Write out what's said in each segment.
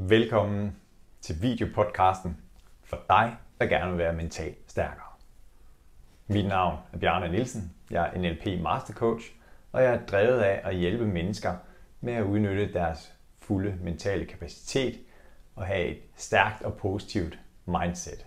Velkommen til videopodcasten for dig, der gerne vil være mentalt stærkere. Mit navn er Bjarne Nielsen, jeg er NLP Mastercoach, og jeg er drevet af at hjælpe mennesker med at udnytte deres fulde mentale kapacitet og have et stærkt og positivt mindset.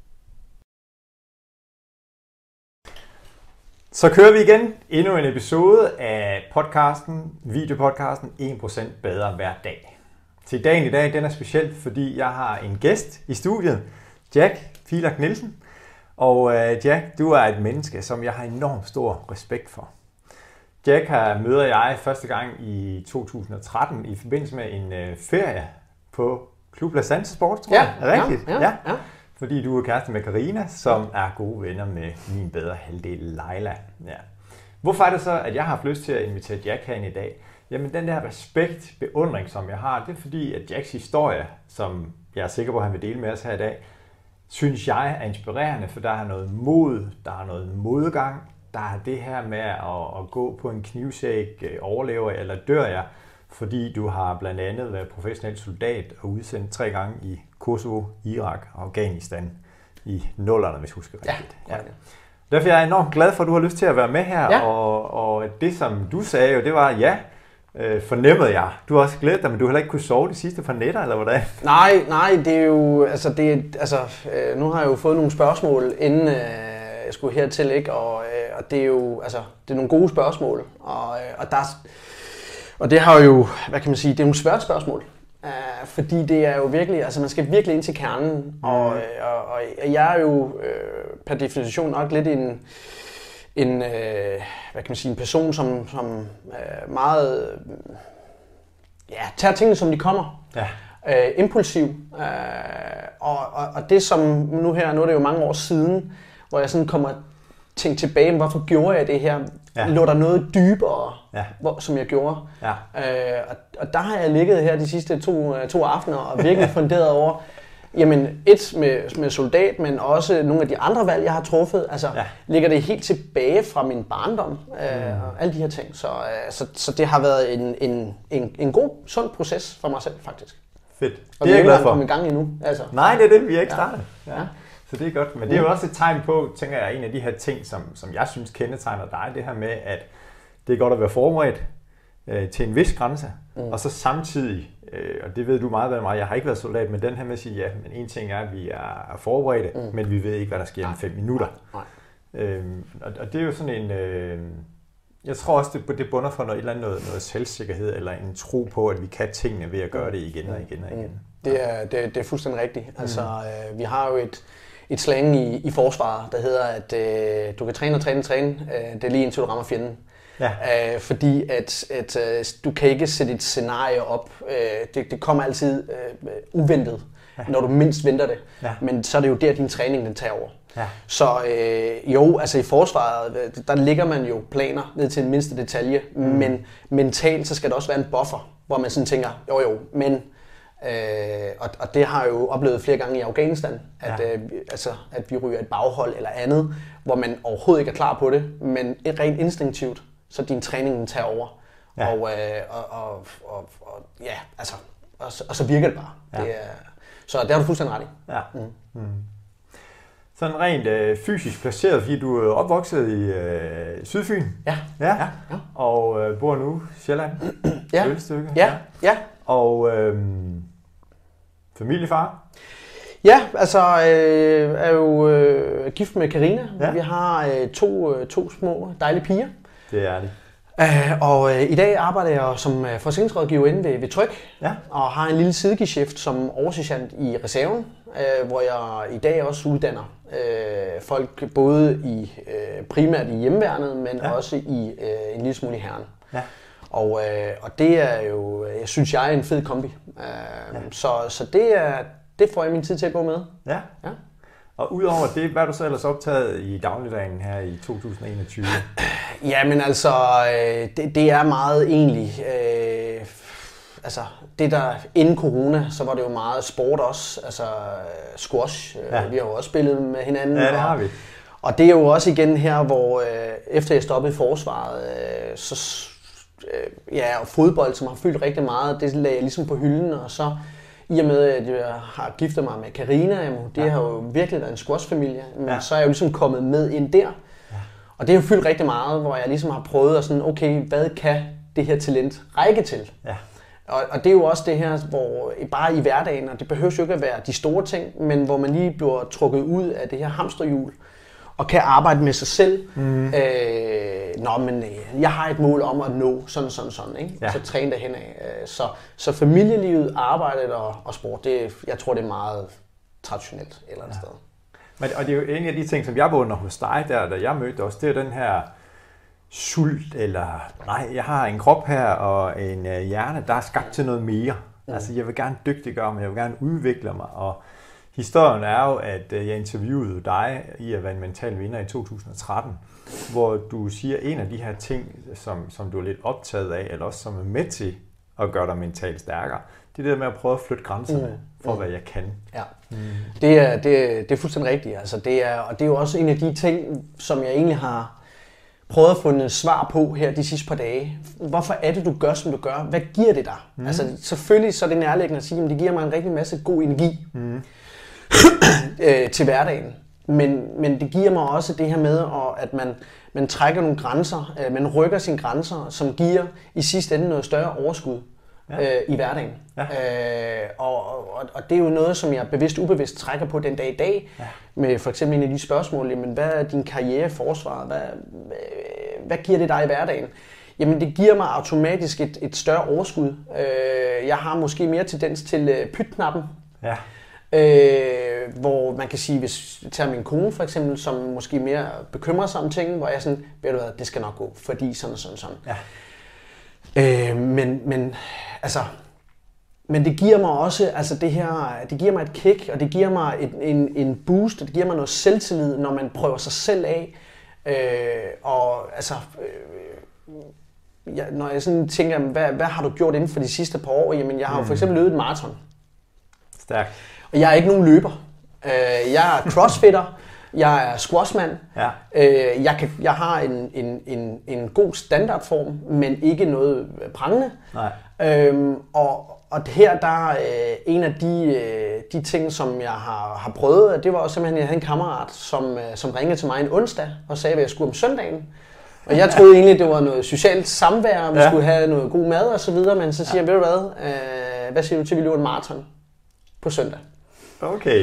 Så kører vi igen endnu en episode af videopodcasten 1% bedre hver dag. Til dagen i dag, den er speciel, fordi jeg har en gæst i studiet, Jack Pilak Nielsen. Og Jack, du er et menneske, som jeg har enormt stor respekt for. Jack møder jeg første gang i 2013 i forbindelse med en ferie på Club La Sante Sport, tror jeg. Er det rigtigt? Ja. Fordi du er kæreste med Karina, som er gode venner med min bedre halvdel Leila. Ja. Hvorfor er det så, at jeg har haft lyst til at invitere Jack herind i dag? Jamen den der respekt, beundring, som jeg har, det er fordi, at Jacks historie, som jeg er sikker på, at han vil dele med os her i dag, synes jeg er inspirerende, for der er noget mod, der er noget modgang, der er det her med at gå på en knivsæg, overlever eller dør jeg, fordi du har blandt andet været professionel soldat og udsendt 3 gange i Kosovo, Irak og Afghanistan i 00'erne, hvis jeg husker rigtigt. Ja. Derfor er jeg enormt glad for, at du har lyst til at være med her, og det som du sagde jo, det var fornemmede jeg. Du har også glædet dig, men du har heller ikke kunne sove de sidste par nætter, eller hvordan? Nej, det er jo, nu har jeg jo fået nogle spørgsmål, inden jeg skulle hertil, ikke? Og det er jo, det er nogle gode spørgsmål, og det har jo, hvad kan man sige, det er nogle svært spørgsmål, fordi det er jo virkelig, man skal virkelig ind til kernen, og jeg er jo per definition nok lidt en hvad kan man sige, en person, som meget tager tingene, som de kommer. Ja. Impulsiv. Og det som nu er det jo mange år siden, hvor jeg sådan kommer tænkt tilbage, hvorfor gjorde jeg det her? Ja. Lå der noget dybere, som jeg gjorde? Ja. Og der har jeg ligget her de sidste to aftener og virkelig funderet over, jamen med soldat, men også nogle af de andre valg, jeg har truffet, ligger det helt tilbage fra min barndom, og alle de her ting. Så det har været en god, sund proces for mig selv, faktisk. Fedt. Og det er jeg glad for. Og vi er ikke engang endnu. Nej, det er det, vi er ikke startet. Ja. Så det er godt. Men det er jo også et tegn på, tænker jeg, en af de her ting, som jeg synes kendetegner dig, det her med, at det er godt at være forberedt til en vis grænse, og så samtidig, og det ved du meget bedre end mig, jeg har ikke været soldat, men den her med at sige, men en ting er, at vi er forberedte, men vi ved ikke, hvad der sker om 5 minutter. Og det er jo sådan en, jeg tror også, det bunder for noget selvsikkerhed, eller en tro på, at vi kan tingene ved at gøre det igen og igen og igen. Det er fuldstændig rigtigt. Vi har jo et slang i forsvaret, der hedder, at du kan træne og træne, det er lige indtil du rammer fjenden. Ja. Fordi at du kan ikke sætte et scenarie op. Det kommer altid uventet, når du mindst venter det. Ja. Men så er det jo der, din træning den tager over. Ja. Så i forsvaret, der ligger man jo planer ned til den mindste detalje, men mentalt så skal der også være en buffer, hvor man sådan tænker, men... Og det har jeg jo oplevet flere gange i Afghanistan, at vi ryger et baghold eller andet, hvor man overhovedet ikke er klar på det, men rent instinktivt, så din træning tager over. Ja. Og så virker det bare. Ja. Så det har du fuldstændig ret i. Ja. Sådan rent fysisk placeret, fordi du er opvokset i Sydfyn. Ja. Og bor nu i Sjælland. Ja. Og familiefar? Ja, er jo gift med Karina. Ja. Vi har to små dejlige piger. Det er det. Og i dag arbejder jeg som forsikringsrådgiver inde ved Tryg, og har en lille sidegeschæft som oversergeant i reserven, hvor jeg i dag også uddanner folk både primært i hjemmeværnet, men også i en lille smule i hæren. Ja. Og det er jo, jeg synes, jeg er en fed kombi. Så det får jeg min tid til at gå med. Ja. Og udover det, hvad er du så ellers optaget i dagligdagen her i 2021? Jamen det er meget egentlig, det der inden corona, så var det jo meget sport også, squash. Vi har jo også spillet med hinanden. Ja, det har vi. Og det er jo også igen her, hvor efter jeg stoppede i forsvaret, og fodbold, som har fyldt rigtig meget, det lagde jeg ligesom på hylden, og så i og med, at jeg har giftet mig med Karina, det har jo virkelig været en squashfamilie, men så er jeg jo ligesom kommet med ind der. Ja. Og det har jo fyldt rigtig meget, hvor jeg ligesom har prøvet at sådan, okay, hvad kan det her talent række til? Ja. Og det er jo også det her, hvor bare i hverdagen, og det behøver jo ikke at være de store ting, men hvor man lige bliver trukket ud af det her hamsterhjul, og kan arbejde med sig selv. Men jeg har et mål om at nå sådan, ikke? Ja. Så træne derhen af. Så familielivet, arbejdet og sport, jeg tror, det er meget traditionelt et eller andet sted. Men, og det er jo en af de ting, som jeg beundrer hos dig, da jeg mødte også, det er den her sult, eller nej, jeg har en krop her og en hjerne, der er skabt til noget mere. Altså, jeg vil gerne dygtiggøre mig, jeg vil gerne udvikle mig, og historien er jo, at jeg interviewede dig i at være en mental vinder i 2013, hvor du siger en af de her ting, som du er lidt optaget af, eller også som er med til at gøre dig mentalt stærkere. Det er det med at prøve at flytte grænserne for, hvad jeg kan. Ja, det er fuldstændig rigtigt. Altså, og det er jo også en af de ting, som jeg egentlig har prøvet at få et svar på her de sidste par dage. Hvorfor er det, du gør, som du gør? Hvad giver det dig? Altså, selvfølgelig så er det nærliggende at sige, at det giver mig en rigtig masse god energi til hverdagen. Men det giver mig også det her med, at man trækker nogle grænser, man rykker sine grænser, som giver i sidste ende noget større overskud i hverdagen. Ja. Og det er jo noget, som jeg bevidst ubevidst trækker på den dag i dag, med for eksempel en af de spørgsmål, jamen, hvad er din karriere i forsvaret? Hvad giver det dig i hverdagen? Jamen det giver mig automatisk et større overskud. Jeg har måske mere tendens til pytknappen. Ja. Hvor man kan sige, hvis jeg tager min kone for eksempel, som måske mere bekymrer sig om ting, hvor jeg sådan, ved du hvad, det skal nok gå, fordi sådan og sådan sådan. Ja. Men det giver mig også, altså det her, det giver mig et kick, og det giver mig en boost, og det giver mig noget selvtillid, når man prøver sig selv af. Når jeg sådan tænker, hvad har du gjort inden for de sidste par år? Jamen jeg har jo for eksempel løbet et maraton. Stærkt. Og jeg er ikke nogen løber. Jeg er crossfitter. Jeg er squashmand. Ja. Jeg har en god standardform, men ikke noget prangende. Nej. Og her der er en af de ting, som jeg har prøvet, det var også simpelthen, at jeg havde en kammerat, som ringede til mig en onsdag og sagde, at jeg skulle om søndagen. Og jeg troede egentlig, det var noget socialt samvær, og vi skulle have noget god mad og så videre, men så siger jeg, ved du hvad siger du til, vi løber en maraton på søndag? Okay.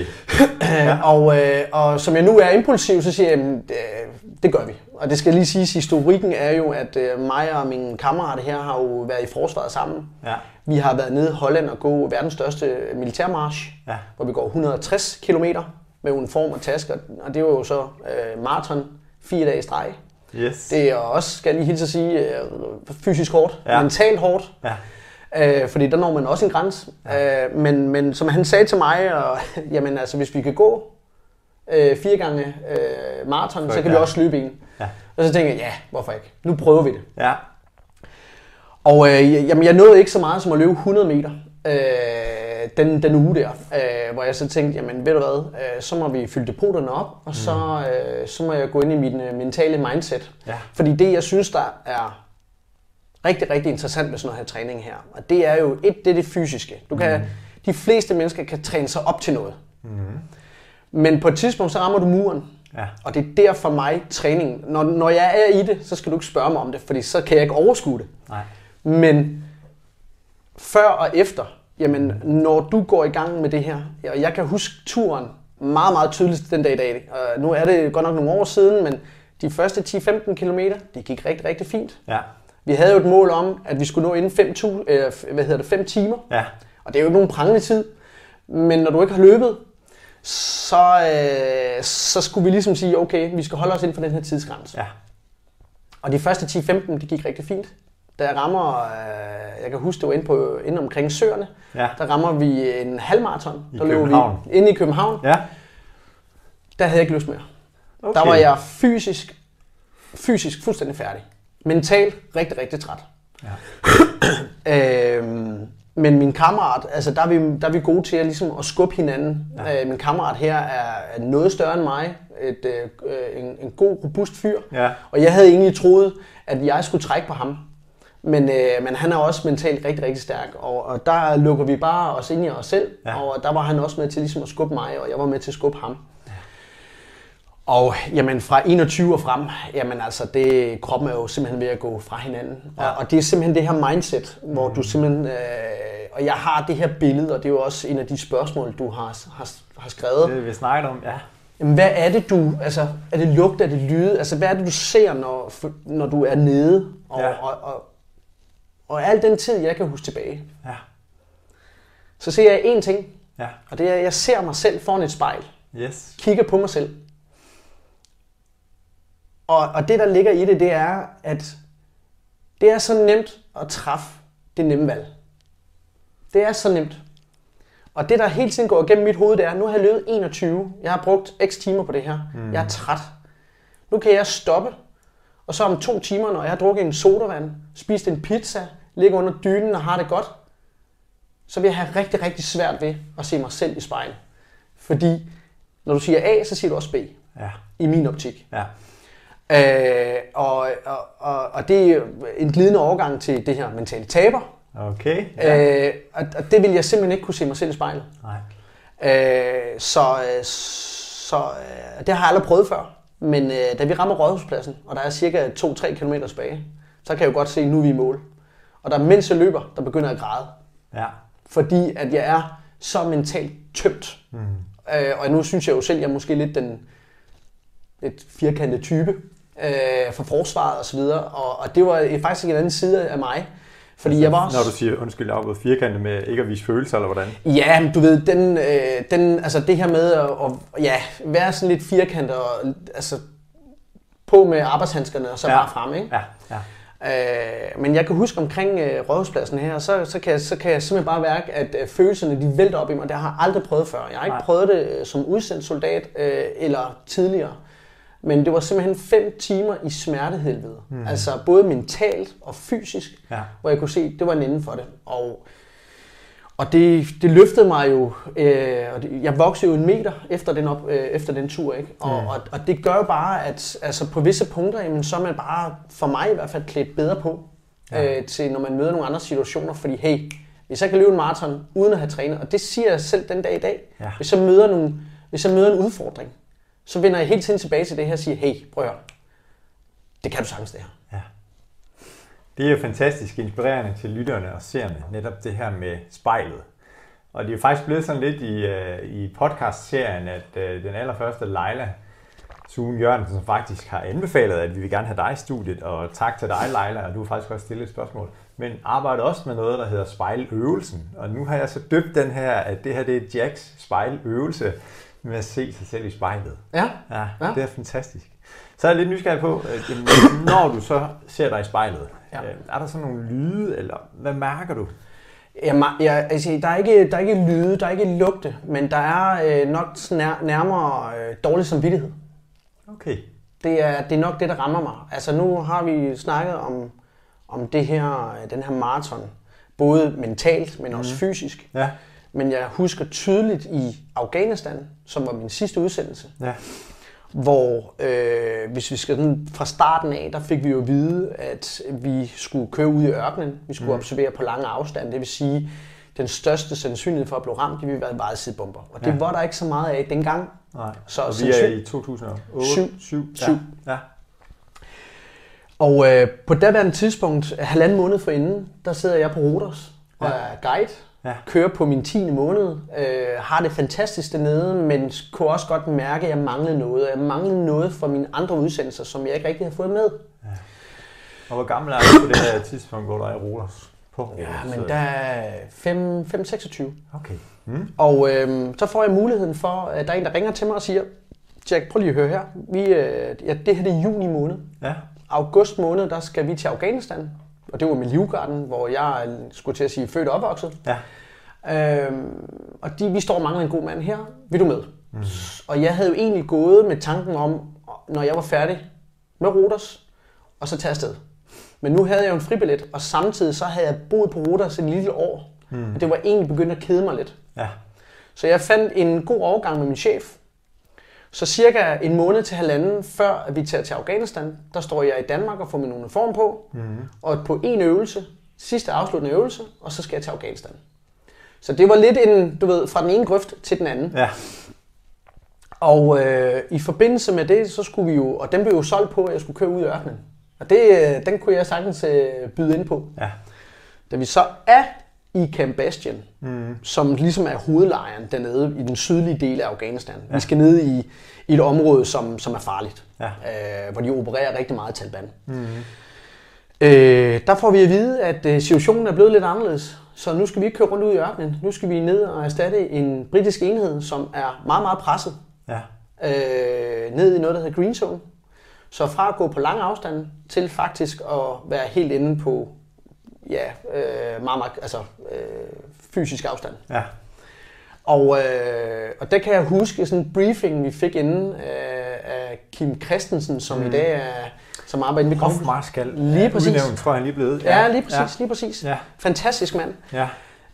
Og som jeg nu er impulsiv, så siger jeg, det gør vi. Og det skal lige siges, historikken er jo, at mig og mine kammerater her har jo været i forsvaret sammen. Ja. Vi har været nede i Holland og gå verdens største militærmarch, hvor vi går 160 kilometer med uniform og tasker. Og det var jo så maraton 4 dage i streg. Yes. Det er også, skal jeg lige hilse at sige, fysisk hårdt, mentalt hårdt. Ja. Fordi der når man også en grænse. Ja. Men som han sagde til mig, jamen altså hvis vi kan gå 4 gange maraton, så kan vi også løbe en. Ja. Og så tænker jeg, ja, hvorfor ikke? Nu prøver vi det. Ja. Og jamen, jeg nåede ikke så meget som at løbe 100 meter den uge der, hvor jeg så tænkte, jamen ved du hvad, så må vi fylde depoterne op, og så må jeg gå ind i min mentale mindset. Ja. Fordi det, jeg synes, der er rigtig, rigtig interessant med sådan noget her træning her, og det er jo det er det fysiske. De fleste mennesker kan træne sig op til noget. Men på et tidspunkt, så rammer du muren. Ja. Og det er der for mig træning. Når jeg er i det, så skal du ikke spørge mig om det, fordi så kan jeg ikke overskue det. Nej. Men før og efter, jamen når du går i gang med det her, og jeg kan huske turen meget, meget tydeligt den dag i dag. Og nu er det godt nok nogle år siden, men de første 10-15 kilometer, det gik rigtig, rigtig fint. Ja. Vi havde jo et mål om, at vi skulle nå inden 5 timer. Ja. Og det er jo ikke nogen prangende tid. Men når du ikke har løbet, så skulle vi ligesom sige, okay, vi skal holde os inden for den her tidsgrænse. Ja. Og de første 10-15, det gik rigtig fint. Da jeg rammer, jeg kan huske, det var inde omkring Søerne, der rammer vi en halvmaraton. Der løber vi inde i København. Ja. Der havde jeg ikke lyst mere. Okay. Der var jeg fysisk fuldstændig færdig. Mentalt rigtig, rigtig træt. Ja. Men min kammerat, altså der er vi gode til at skubbe hinanden. Ja. Min kammerat her er noget større end mig. En god, robust fyr. Ja. Og jeg havde egentlig troet, at jeg skulle trække på ham. Men han er også mentalt rigtig, rigtig stærk, og der lukker vi bare os ind i os selv, og der var han også med til ligesom at skubbe mig, og jeg var med til at skubbe ham. Og jamen, fra 21 og frem, jamen altså, kroppen er jo simpelthen ved at gå fra hinanden. Og det er simpelthen det her mindset, hvor du simpelthen... og jeg har det her billede, og det er jo også en af de spørgsmål, du har skrevet. Det vi snakker om, ja. Jamen, hvad er det, er det lugt, er det lyde? Altså, hvad er det, du ser, når du er nede? Og al den tid, jeg kan huske tilbage, så ser jeg én ting. Og det er, at jeg ser mig selv foran et spejl. Yes. Kigger på mig selv. Og det, der ligger i det, det er, at det er så nemt at træffe det nemme valg. Det er så nemt. Og det, der hele tiden går igennem mit hoved, det er, nu har jeg løbet 21. Jeg har brugt x timer på det her. Jeg er træt. Nu kan jeg stoppe. Og så om 2 timer, når jeg har drukket en sodavand, spist en pizza, ligger under dynen og har det godt, så vil jeg have rigtig, rigtig svært ved at se mig selv i spejlet. Fordi når du siger A, så siger du også B. Ja. I min optik. Ja. Og det er en glidende overgang til det her mentale taber. Okay. Ja. Og det vil jeg simpelthen ikke kunne se mig selv i spejlet. Nej. Så det har jeg aldrig prøvet før. Men da vi rammer Rådhuspladsen, og der er cirka 2-3 km tilbage, så kan jeg jo godt se, at nu er vi i mål. Og der mens jeg løber, der begynder jeg at græde. Ja. Fordi at jeg er så mentalt tømt. Og nu synes jeg jo selv, at jeg er måske lidt firkantet type for forsvaret og så videre. Og det var faktisk en anden side af mig. Fordi altså, jeg var også... Når du siger, undskyld, jeg har gået firkantet med ikke at vise følelser, eller hvordan? Ja, du ved, altså det her med at være sådan lidt firkantet og altså på med arbejdshandskerne og så bare frem, ikke? Ja. Men jeg kan huske omkring Rådhuspladsen her, så kan jeg simpelthen bare mærke, at følelserne de vælter op i mig. Det har jeg aldrig prøvet før. Jeg har ikke prøvet det som udsendt soldat eller tidligere. Men det var simpelthen 5 timer i smertehelvede. Altså både mentalt og fysisk, hvor jeg kunne se, at det var en ende for det. Og det løftede mig jo. Jeg voksede jo 1 meter efter den tur, ikke? Og det gør jo bare, at altså på visse punkter, jamen, så er man bare, for mig i hvert fald, klædt bedre på, til når man møder nogle andre situationer. Fordi hey, hvis jeg kan løbe en maraton uden at have trænet, og det siger jeg selv den dag i dag, hvis jeg møder en udfordring, så vender jeg hele tiden tilbage til det her og siger, hey, prøv at høre, det kan du sagtens det her. Ja. Det er jo fantastisk inspirerende til lytterne og seerne, netop det her med spejlet. Og det er jo faktisk blevet sådan lidt i podcast-serien, at den allerførste Leila Thun Jørgensen, som faktisk har anbefalet, at vi vil gerne have dig i studiet, og tak til dig, Leila, og du har faktisk også stillet et spørgsmål, men arbejder også med noget, der hedder spejløvelsen. Og nu har jeg så døbt den her, at det her det er Jacks spejløvelse, med at se sig selv i spejlet. Ja. Det er fantastisk. Så er jeg lidt nysgerrig på, når du så ser dig i spejlet, er der sådan nogle lyde, eller hvad mærker du? Altså, der er ikke lyde, der er ikke lugte, men der er nok nærmere dårlig samvittighed. Okay. Det er nok det, der rammer mig. Altså nu har vi snakket om den her maraton, både mentalt, men også fysisk. Ja. Men jeg husker tydeligt i Afghanistan, som var min sidste udsendelse, hvor hvis vi skal fra starten af, der fik vi jo at vide, at vi skulle køre ud i ørkenen, vi skulle observere på lange afstand, det vil sige, den største sandsynlighed for at blive ramt, det ville være vejsidebomber. Og det var der ikke så meget af dengang. Nej. Så og vi er i 2007. Ja. Og på daværende tidspunkt, 1,5 måned forinden, der sidder jeg på Rhodos og er guide. Kører på min 10. måned, har det fantastisk dernede, men kunne også godt mærke, at jeg manglede noget. Jeg manglede noget fra mine andre udsendelser, som jeg ikke rigtig har fået med. Ja. Og hvor gammel er du på det her tidspunkt, hvor du er i Rhodos? Ja, men der er 5-26. Okay. Og så får jeg muligheden for, at der er en, der ringer til mig og siger, Jack, prøv lige at høre her. Det her det er juni måned. Ja. August måned, der skal vi til Afghanistan. Og det var med Livgarden, hvor jeg skulle til at sige født og opvokset. Ja. Og vi står og mangler en god mand her. Vil du med? Og jeg havde jo egentlig gået med tanken om, når jeg var færdig med Rhodos, og så tage afsted. Men nu havde jeg jo en fribillet, og samtidig så havde jeg boet på Rhodos et lille år. Og det var egentlig begyndt at kede mig lidt. Ja. Så jeg fandt en god overgang med min chef. Så cirka en måned til halvanden før at vi tager til Afghanistan, der står jeg i Danmark og får min uniform på. Og på en øvelse, sidste afsluttende øvelse, og så skal jeg til Afghanistan. Så det var lidt fra den ene grøft til den anden. Ja. Og i forbindelse med det, så skulle vi jo, og den blev jo solgt på, at jeg skulle køre ud i ørkenen. Og den kunne jeg sagtens byde ind på. Ja. Da vi så er i Camp Bastion, som ligesom er hovedlejren dernede i den sydlige del af Afghanistan. Ja. Vi skal ned i et område, som er farligt, hvor de opererer rigtig meget Taliban. Der får vi at vide, at situationen er blevet lidt anderledes. Så nu skal vi ikke køre rundt ud i ørkenen. Nu skal vi ned og erstatte en britisk enhed, som er meget, meget presset. Ja. Ned i noget, der hedder Green Zone. Så fra at gå på lang afstand til faktisk at være helt inde på fysisk afstand. Ja. Og der kan jeg huske sådan en briefing, vi fik inden af Kim Christensen, som i dag som arbejder ved Hofmarskal. Lige præcis. Udnævnt, tror jeg, lige blevet. Ja, lige præcis. Lige præcis. Ja. Fantastisk mand. Ja.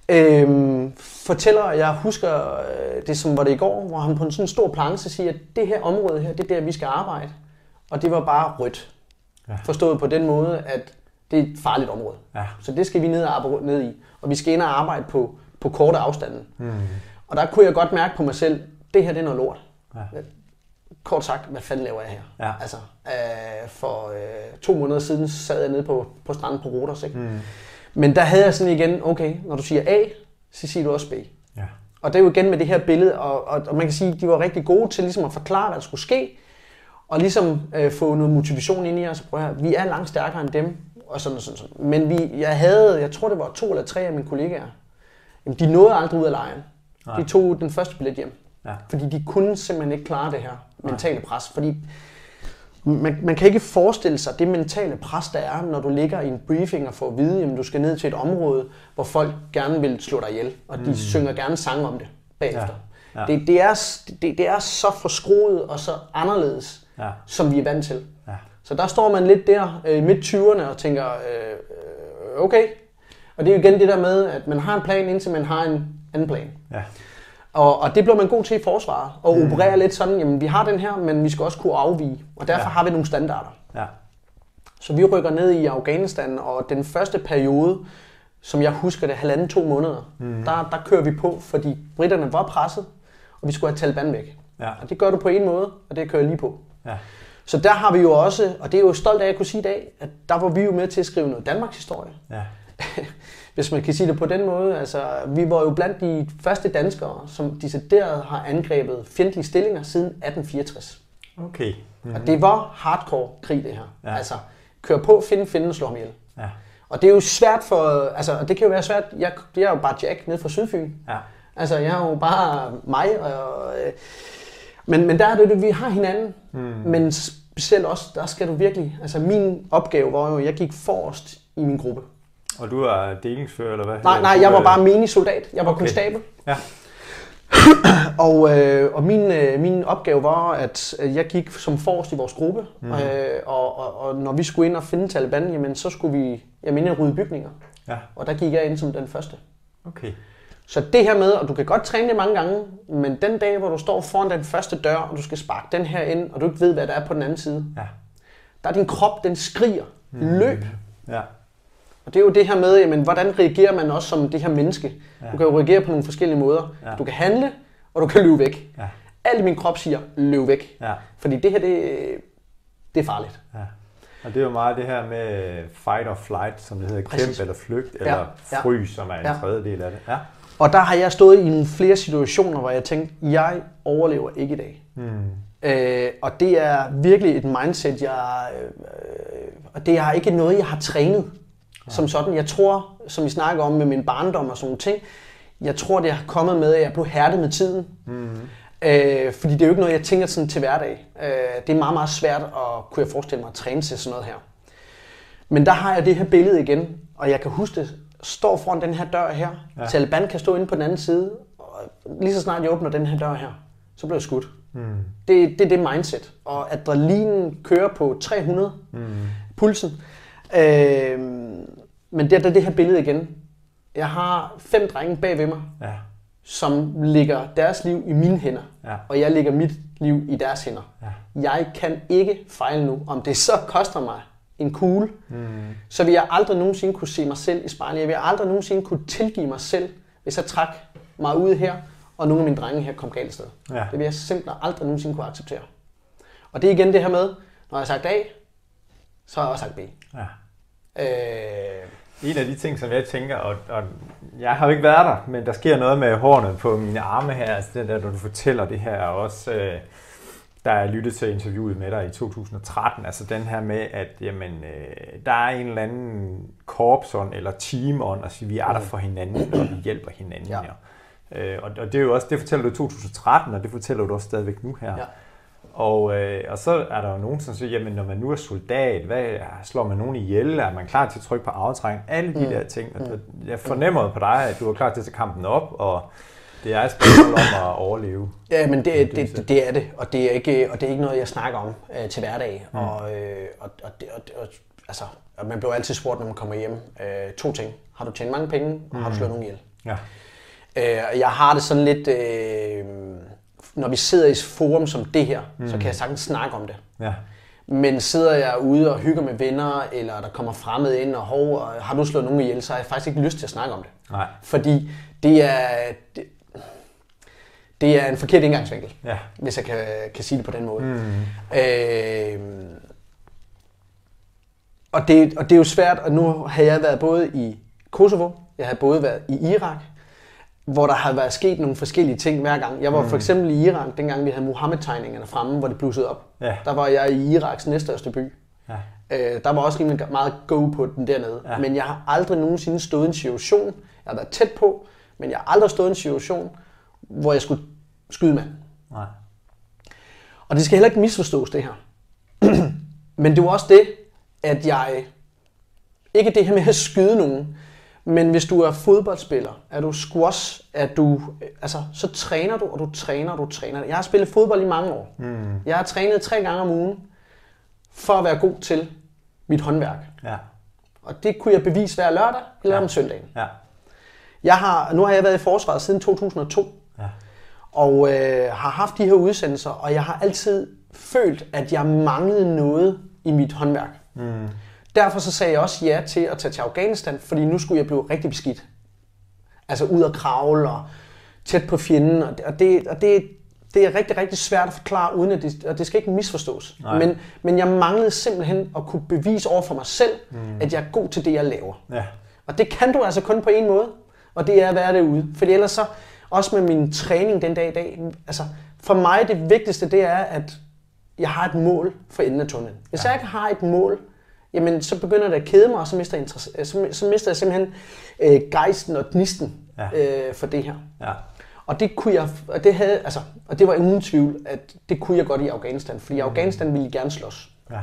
Fortæller, jeg husker det som var det i går, hvor han på en sådan stor planche siger, at det her område her, det er der, vi skal arbejde. Og det var bare rødt. Ja. Forstået på den måde, at det er et farligt område. Ja. Så det skal vi ned i. Og vi skal ind og arbejde på korte afstande. Og der kunne jeg godt mærke på mig selv, det her det er noget lort. Ja. Kort sagt, hvad fanden laver jeg her? Ja. Altså, for 2 måneder siden sad jeg nede på stranden på Rhodos. Ikke? Men der havde jeg sådan igen, okay, når du siger A, så siger du også B. Ja. Og det er jo igen med det her billede, og man kan sige, at de var rigtig gode til ligesom at forklare, hvad der skulle ske, og ligesom få noget motivation ind i os. Prøv her, vi er langt stærkere end dem, og sådan. Men jeg tror det var 2 eller 3 af mine kollegaer, jamen, de nåede aldrig ud af lejren. Nej. De tog den første billet hjem. Ja. Fordi de kunne simpelthen ikke klare det her mentale pres. Fordi man kan ikke forestille sig det mentale pres, der er, når du ligger i en briefing og får at vide, at du skal ned til et område, hvor folk gerne vil slå dig ihjel, og de synger gerne sang om det bagefter. Ja. Ja. Det er så forskruet og så anderledes, som vi er vant til. Ja. Så der står man lidt der i midt-20'erne og tænker, okay. Og det er jo igen det der med, at man har en plan, indtil man har en anden plan. Ja. Og det bliver man god til i forsvaret, og operere lidt sådan, jamen vi har den her, men vi skal også kunne afvige, og derfor har vi nogle standarder. Ja. Så vi rykker ned i Afghanistan, og den første periode, som jeg husker det, 1,5-2 måneder, der kører vi på, fordi britterne var presset, og vi skulle have Taliban væk. Ja. Og det gør du på en måde, og det kører lige på. Ja. Så der har vi jo også, og det er jo stolt af at kunne sige i dag, at der var vi jo med til at skrive noget Danmarks historie. Ja. Hvis man kan sige det på den måde. Altså, vi var jo blandt de første danskere, som decideret har angrebet fjendtlige stillinger siden 1864. Okay. Og det var hardcore krig, det her. Ja. Altså, kør på, finde og slå ham ihjel. Ja. Og det er jo svært for, altså, det kan jo være svært, jeg er jo bare Jack nede fra Sydfyn. Ja. Altså, jeg er jo bare mig. Men der er det, vi har hinanden. Men specielt også, der skal du virkelig, altså min opgave var jo, jeg gik forrest i min gruppe. Og du er delingsfører, eller hvad? Nej, jeg var bare mini-soldat. Jeg var konstabel. Ja. Og min opgave var, at jeg gik som forrest i vores gruppe. Og når vi skulle ind og finde Taliban, jamen, så skulle vi rydde bygninger. Ja. Og der gik jeg ind som den første. Okay. Så det her med, og du kan godt træne det mange gange, men den dag, hvor du står foran den første dør, og du skal sparke den her ind, og du ikke ved, hvad der er på den anden side, der er din krop, den skriger. Løb. Ja. Og det er jo det her med, jamen, hvordan reagerer man også som det her menneske? Ja. Du kan jo reagere på nogle forskellige måder. Ja. Du kan handle, og du kan løbe væk. Ja. Alt i min krop siger, løb væk. Ja. Fordi det her, det er farligt. Ja. Og det er jo meget det her med fight or flight, som det hedder, kæmpe eller flygt, eller frys, som er en tredjedel af det. Ja. Og der har jeg stået i nogle flere situationer, hvor jeg tænkte, jeg overlever ikke i dag. Og det er virkelig et mindset, og det er ikke noget, jeg har trænet. Som sådan. Jeg tror, som vi snakker om med min barndom og sådan nogle ting, jeg tror, det har kommet med, at jeg blev hærdet med tiden. Fordi det er jo ikke noget, jeg tænker sådan til hverdag. Det er meget, meget svært at, kunne jeg forestille mig, at træne til sådan noget her. Men der har jeg det her billede igen, og jeg kan huske det, står foran den her dør her. Ja. Taliban kan stå inde på den anden side, og lige så snart jeg åbner den her dør her, så bliver jeg skudt. Det er det mindset. Og adrenalinen kører på 300, pulsen. Men det er det her billede igen. Jeg har 5 drenge bag ved mig, som lægger deres liv i mine hænder, og jeg lægger mit liv i deres hænder. Jeg kan ikke fejle nu. Om det så koster mig en kugle, så vil jeg aldrig nogensinde kunne se mig selv i spejlet. Jeg vil aldrig nogensinde kunne tilgive mig selv, hvis jeg trak mig ud her, og nogle af mine drenge her kom galt sted. Ja. Det vil jeg simpelthen aldrig nogensinde kunne acceptere. Og det er igen det her med, når jeg har sagt A, så har jeg også sagt B. Ja. En af de ting, som jeg tænker, og jeg har jo ikke været der, men der sker noget med hårene på mine arme her, altså det der, når du fortæller det her, og også der er lyttet til interviewet med dig i 2013, altså den her med, at jamen, der er en eller anden korpsånd eller teamånd, altså vi er der for hinanden, og vi hjælper hinanden. Ja. Og det er jo også, det fortæller du i 2013, og det fortæller du også stadigvæk nu her. Ja. Og så er der jo nogen, som siger, jamen når man nu er soldat, slår man nogen ihjel? Er man klar til at trykke på aftræk? Alle de der ting. Og jeg fornemmer på dig, at du er klar til at tage kampen op, og det er et spørgsmål om at overleve. Ja, men det er det, og det er ikke noget, jeg snakker om til hverdag. Altså, man bliver altid spurgt, når man kommer hjem. 2 ting. Har du tjent mange penge, og har du slået nogen ihjel? Ja. Jeg har det sådan lidt... Når vi sidder i et forum som det her, så kan jeg sagtens snakke om det. Ja. Men sidder jeg ude og hygger med venner, eller der kommer fremmede ind, og har du slået nogen ihjel, så har jeg faktisk ikke lyst til at snakke om det. Nej. Fordi det er en forkert indgangsvinkel, hvis jeg kan sige det på den måde. Og det er jo svært, og nu har jeg været både i Kosovo, jeg har både været i Irak, hvor der har været sket nogle forskellige ting hver gang. Jeg var for eksempel i Irak, dengang vi havde Mohammed-tegningerne fremme, hvor det blussede op. Ja. Der var jeg i Iraks næststørste by. Ja. Der var også rimelig meget go på den dernede. Ja. Men jeg har aldrig nogensinde stået i en situation, jeg har været tæt på, men jeg har aldrig stået i en situation, hvor jeg skulle skyde mand. Nej. Og det skal heller ikke misforstås, det her. Men det var også det, at jeg... Ikke det her med at skyde nogen, men hvis du er fodboldspiller, er du squash, så træner du, og du træner. Jeg har spillet fodbold i mange år. Jeg har trænet 3 gange om ugen, for at være god til mit håndværk. Ja. Og det kunne jeg bevise hver lørdag eller om søndagen. Ja. Nu har jeg været i forsvaret siden 2002, og har haft de her udsendelser, og jeg har altid følt, at jeg manglede noget i mit håndværk. Derfor så sagde jeg også ja til at tage til Afghanistan, fordi nu skulle jeg blive rigtig beskidt. Altså ud og kravle og tæt på fjenden, og det er rigtig, rigtig svært at forklare, uden at det skal ikke misforstås. Men jeg manglede simpelthen at kunne bevise over for mig selv, at jeg er god til det, jeg laver. Ja. Og det kan du altså kun på en måde, og det er at være derude. For ellers så, også med min træning den dag i dag, altså for mig det vigtigste, det er, at jeg har et mål for enden af tunnelen. Hvis jeg ikke har et mål, jamen så begynder det at kede mig, og så mister jeg simpelthen gejsten og gnisten for det her. Ja. Og det kunne jeg, og det var uden tvivl, at det kunne jeg godt i Afghanistan, fordi i Afghanistan ville jeg gerne slås. Ja.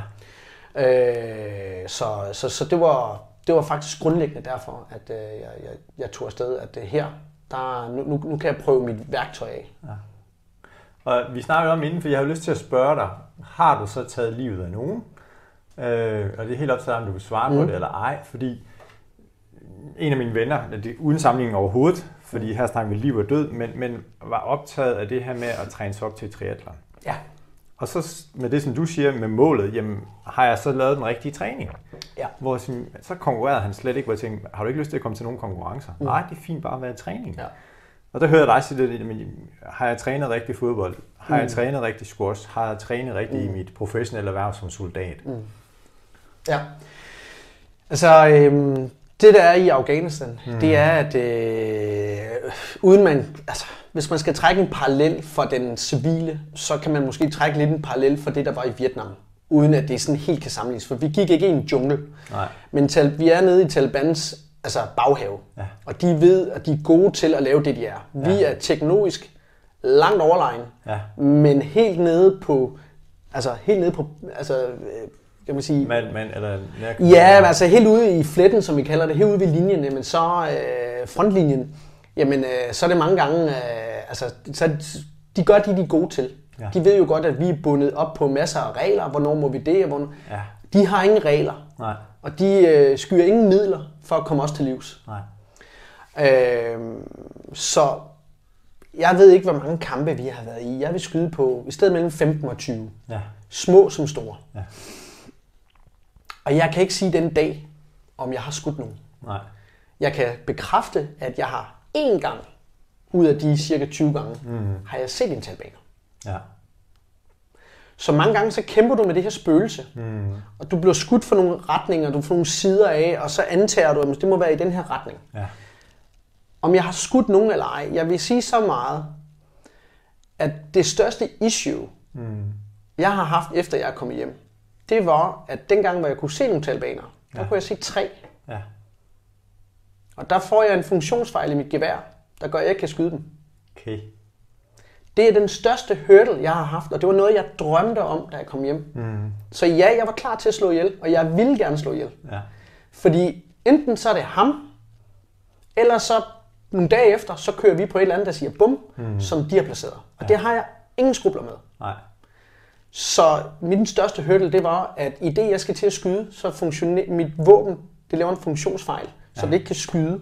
Så det var faktisk grundlæggende derfor, at jeg tog afsted, at her, nu kan jeg prøve mit værktøj af. Ja. Og vi snakker om inden, for jeg har lyst til at spørge dig, har du så taget livet af nogen? Og det er helt op til dig, om du vil svare på det eller ej, fordi en af mine venner, det er uden sammenligning overhovedet, fordi her snakker vi liv og død, men var optaget af det her med at træne sig op til triathlon. Ja. Og så med det, som du siger med målet, jamen har jeg så lavet den rigtige træning? Ja. Hvor så konkurrerede han slet ikke, hvor jeg tænkte, har du ikke lyst til at komme til nogle konkurrencer? Nej, det er fint bare at være i træning. Ja. Og der hører jeg dig sige det, har jeg trænet rigtig fodbold? Har jeg trænet rigtig squash? Har jeg trænet rigtig i mit professionelle erhverv som soldat? Ja, altså det der er i Afghanistan, det er at hvis man skal trække en parallel for den civile, så kan man måske trække lidt en parallel for det der var i Vietnam, uden at det sådan helt kan sammenlignes, for vi gik ikke i en jungle. Nej. Men vi er nede i Talibans baghave, og de ved, at de er gode til at lave det de er. Vi er teknologisk langt overlegen, men helt nede på kan man sige... eller helt ude i fletten, som vi kalder det, helt ude ved linjen, men så frontlinjen, jamen så er det mange gange, så de gør de er gode til. Ja. De ved jo godt, at vi er bundet op på masser af regler, hvornår må vi det, hvornår... Ja. De har ingen regler, nej. Og de skyer ingen midler for at komme os til livs. Nej. Så Jeg ved ikke, hvor mange kampe vi har været i. Jeg vil skyde på i stedet mellem 15 og 20. Ja. Små som store. Ja. Og jeg kan ikke sige den dag, om jeg har skudt nogen. Nej. Jeg kan bekræfte, at jeg har én gang ud af de cirka 20 gange, har jeg set en talibaner. Ja. Så mange gange så kæmper du med det her spøgelse, og du bliver skudt for nogle retninger, du får nogle sider af, og så antager du, at det må være i den her retning. Ja. Om jeg har skudt nogen eller ej, jeg vil sige så meget, at det største issue, jeg har haft efter jeg er kommet hjem, det var, at dengang, hvor jeg kunne se nogle talibanere, der kunne jeg se 3. Ja. Og der får jeg en funktionsfejl i mit gevær, der gør, at jeg ikke kan skyde dem. Okay. Det er den største hurdle, jeg har haft, og det var noget, jeg drømte om, da jeg kom hjem. Så ja, jeg var klar til at slå ihjel, og jeg ville gerne slå ihjel. Ja. Fordi enten så er det ham, eller så nogle dage efter, så kører vi på et eller andet, der siger bum, som de har placeret. Og det har jeg ingen skrubler med. Nej. Så min største hurdle, det var, at i det, jeg skal til at skyde, så funktionerer mit våben, det laver en funktionsfejl, så det ikke kan skyde.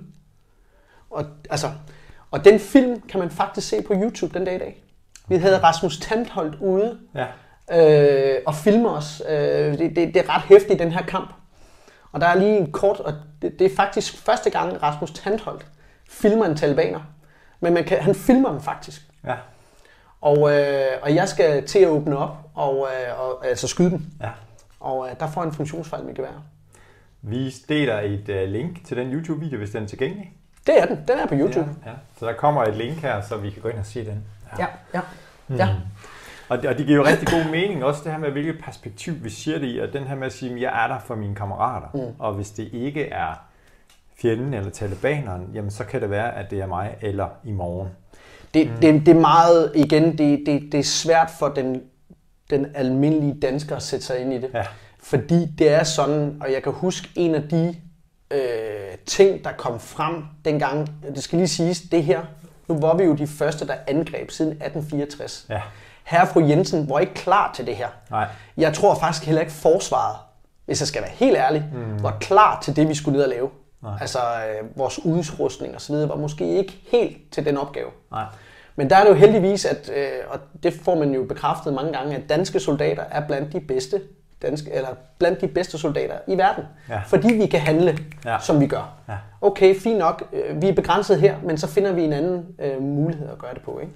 Og den film kan man faktisk se på YouTube den dag i dag. Vi havde Rasmus Tandholt ude og filme os. Det er ret hæftigt, den her kamp. Og der er lige en kort, og det er faktisk første gang, Rasmus Tandholt filmer en talibaner. Men han filmer dem faktisk. Ja. Og jeg skal til at åbne op og altså skyde dem. Ja. Og der får en funktionsfejl med gevær. Vi deler et link til den YouTube-video, hvis den er tilgængelig. Det er den. Den er på YouTube. Ja. Så der kommer et link her, så vi kan gå ind og se den. Ja. Og det giver jo rigtig god mening, også det her med, hvilket perspektiv vi siger det i, og den her med at sige, at jeg er der for mine kammerater, og hvis det ikke er fjenden eller talibaneren, jamen så kan det være, at det er mig eller i morgen. Det er meget, igen, det er svært for den almindelige dansker at sætte sig ind i det. Ja. Fordi det er sådan, og jeg kan huske en af de ting, der kom frem dengang, det skal lige siges, det her, nu var vi jo de første, der angreb siden 1864. Ja. Herre og fru Jensen var ikke klar til det her. Nej. Jeg tror faktisk heller ikke forsvaret, hvis jeg skal være helt ærlig, var klar til det, vi skulle ned og lave. Nej. Altså vores udrustning og så videre var måske ikke helt til den opgave. Nej. Men der er det jo heldigvis, at, og det får man jo bekræftet mange gange, at danske soldater er blandt de bedste soldater i verden. Ja. Fordi vi kan handle, som vi gør. Ja. Okay, fint nok, vi er begrænset her, men så finder vi en anden mulighed at gøre det på. Ikke?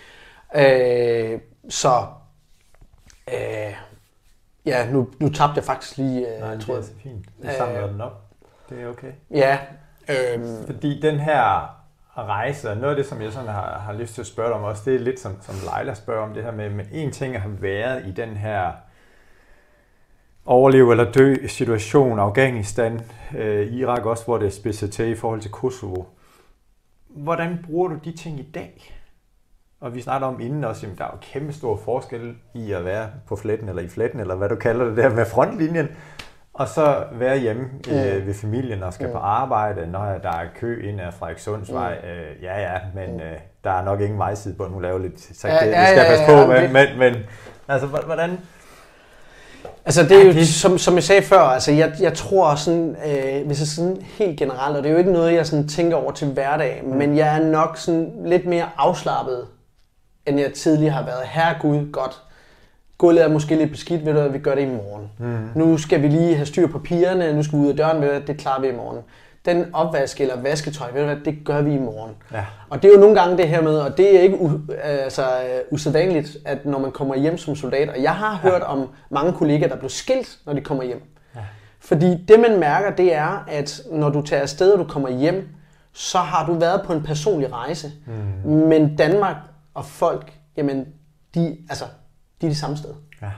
Ja. Nu tabte jeg faktisk lige... Nej, det er så fint. Du samler den op. Det er okay. Ja. Fordi den her rejse, noget af det, som jeg sådan har lyst til at spørge om også, det er lidt som Leila spørger om det her med en ting at have været i den her overleve eller dø situation, Afghanistan, Irak også, hvor det er spidset til i forhold til Kosovo. Hvordan bruger du de ting i dag? Og vi snakker om inden også, at der er jo kæmpe stor forskel i at være på fletten eller i fletten, eller hvad du kalder det der med frontlinjen, og så være hjemme ved familien og skal på arbejde, når der er kø ind ad Frederikssundsvej. Men der er nok ingen vejside på, nu laver lidt, så det skal passe på, men altså, hvordan... Altså det er jo, som jeg sagde før, altså jeg tror sådan, hvis jeg sådan helt generelt, og det er jo ikke noget, jeg sådan tænker over til hverdag, men jeg er nok sådan lidt mere afslappet, end jeg tidligere har været. Herregud, godt. Gulvet er måske lidt beskidt, ved du hvad, vi gør det i morgen. Nu skal vi lige have styr på pigerne, nu skal vi ud af døren, ved du hvad, det klarer vi i morgen. Den opvask eller vasketøj, ved du hvad, det gør vi i morgen. Ja. Og det er jo nogle gange det her med, og det er ikke usædvanligt, at når man kommer hjem som soldat, og jeg har hørt om mange kollegaer, der blev skilt, når de kommer hjem. Ja. Fordi det man mærker, det er, at når du tager afsted, og du kommer hjem, så har du været på en personlig rejse. Men Danmark og folk, jamen, de er det samme sted. Ja.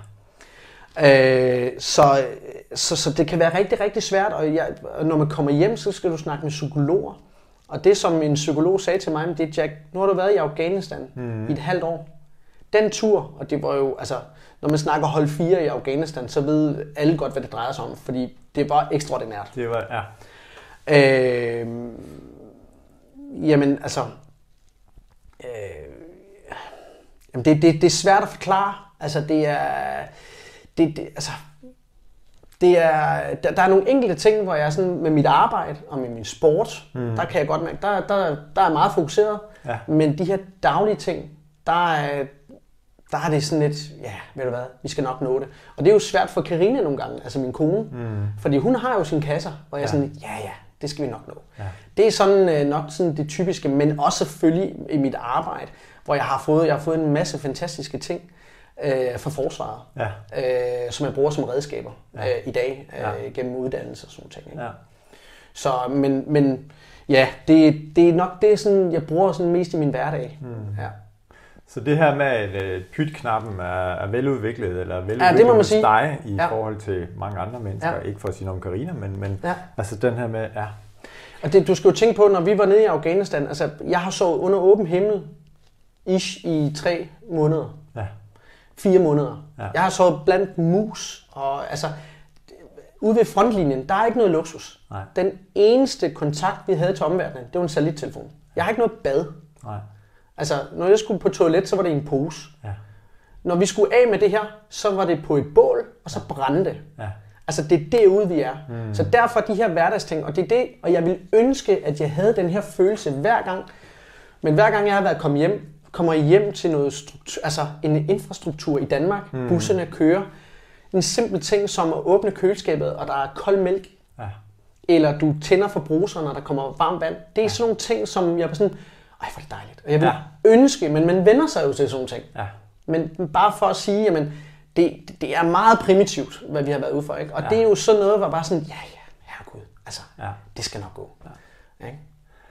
Så det kan være rigtig, rigtig svært, og når man kommer hjem, så skal du snakke med psykologer. Og det, som en psykolog sagde til mig, det er, Jack, nu har du været i Afghanistan i et halvt år. Den tur, og det var jo, altså, når man snakker hold 4 i Afghanistan, så ved alle godt, hvad det drejer sig om, fordi det var ekstraordinært. Det var, ja. Jamen, altså... det er svært at forklare. Altså, der er nogle enkelte ting, hvor jeg sådan med mit arbejde og med min sport, der kan jeg godt mærke, der er meget fokuseret. Ja. Men de her daglige ting, der er det sådan lidt, ja, ved du hvad, vi skal nok nå det. Og det er jo svært for Karina nogle gange, altså min kone. Fordi hun har jo sine kasser, og jeg er sådan, ja, det skal vi nok nå. Ja. Det er sådan nok sådan det typiske, men også selvfølgelig i mit arbejde, hvor jeg har fået en masse fantastiske ting fra forsvaret, som jeg bruger som redskaber i dag, gennem uddannelse og sådan ting. Ikke? Ja. Så, men ja, det er nok det, sådan, jeg bruger sådan mest i min hverdag. Ja. Så det her med, at pytknappen er veludviklet, eller veludviklet hos dig i forhold til mange andre mennesker, ikke for at sige noget om Karina, men altså den her med, Og det, du skal jo tænke på, når vi var nede i Afghanistan, altså jeg har sovet under åben himmel i 3 måneder. 4 måneder. Jeg har sovet blandt mus, og altså ude ved frontlinjen, der er ikke noget luksus. Nej. Den eneste kontakt, vi havde til omverdenen, det var en satellittelefon. Jeg har ikke noget bad. Nej. Altså, når jeg skulle på toilet, så var det i en pose. Ja. Når vi skulle af med det her, så var det på et bål, og så brændte. Ja. Altså, det er derude, vi er. Så derfor de her hverdagsting, og det er det, og jeg ville ønske, at jeg havde den her følelse hver gang. Men hver gang jeg har været kommer hjem til noget altså en infrastruktur i Danmark, busserne kører, en simpel ting som at åbne køleskabet, og der er kold mælk, eller du tænder for bruseren, når der kommer varmt vand. Det er sådan nogle ting, som jeg var sådan, ej, hvor er det dejligt. Og jeg vil ønske, men man vender sig jo til sådan nogle ting. Ja. Men bare for at sige, jamen, det er meget primitivt, hvad vi har været ude for. Ikke? Og det er jo sådan noget, hvor bare sådan, herregud, altså, det skal nok gå. Ja. Ikke?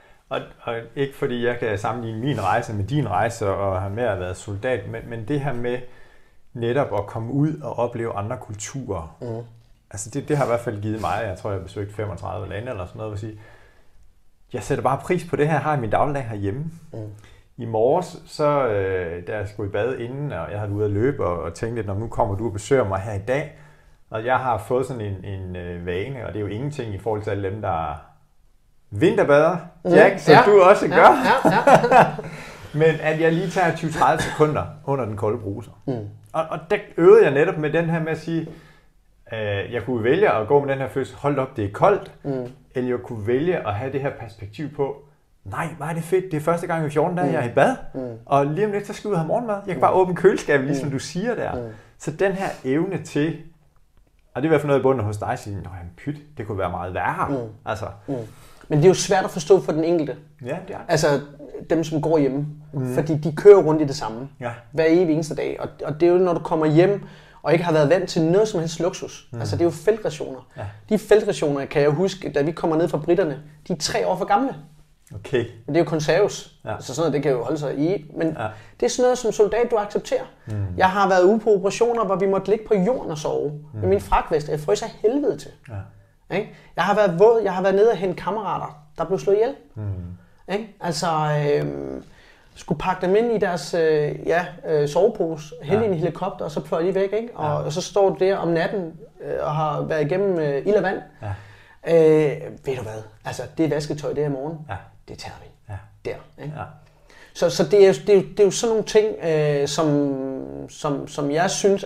Og ikke fordi jeg kan sammenligne min rejse med din rejse og have med at være soldat, men det her med netop at komme ud og opleve andre kulturer. Altså det har i hvert fald givet mig, jeg tror jeg har besøgt 35 lande eller sådan noget, vil sige, jeg sætter bare pris på det her, jeg har i min dagligdag herhjemme. I morges, så da jeg skulle i bad inden, og jeg havde ude at løbe og tænkte, når nu kommer du og besøger mig her i dag, og jeg har fået sådan en vane, og det er jo ingenting i forhold til alle dem, der vinterbader, Jack, som du også gør. Men at jeg lige tager 20-30 sekunder under den kolde bruser. Og der øvede jeg netop med den her med at sige, jeg kunne vælge at gå med den her følelse, hold op, det er koldt, eller jeg kunne vælge at have det her perspektiv på, nej, hvor er det fedt, det er første gang i 14 dage, jeg er i bad, og lige om lidt, så skal jeg ud og have morgenmad. Jeg kan bare åbne køleskabet, ligesom du siger der. Så den her evne til, og det er i hvert fald noget i bunden hos dig, at sige, pyt, det kunne være meget værre. Altså. Men det er jo svært at forstå for den enkelte. Ja, det er. Altså dem, som går hjemme. Fordi de kører rundt i det samme. Hver evig eneste dag. Og det er jo, når du kommer hjem, og ikke har været vant til noget som helst luksus. Altså det er jo feltrationer. De feltrationer, kan jeg huske, da vi kommer ned fra britterne, de er 3 år for gamle. Okay. Men det er jo konserves. Så sådan noget, det kan jo holde sig i. Men det er sådan noget, som soldat, du accepterer. Jeg har været ude på operationer, hvor vi måtte ligge på jorden og sove. Med min fragtvest, jeg frøs af helvede til. Ikke? Jeg har været våd, jeg har været nede og hente kammerater, der blev slået ihjel. Ikke? Altså, skulle pakke dem ind i deres sovepose, hælde i en helikopter, og så pløjer de væk. Ikke? Og så står du der om natten og har været igennem ild og vand. Ved du hvad? Altså, det er vasketøj, det er i morgen. Det tager vi. Der. Ikke? Så det er jo sådan nogle ting, som jeg synes,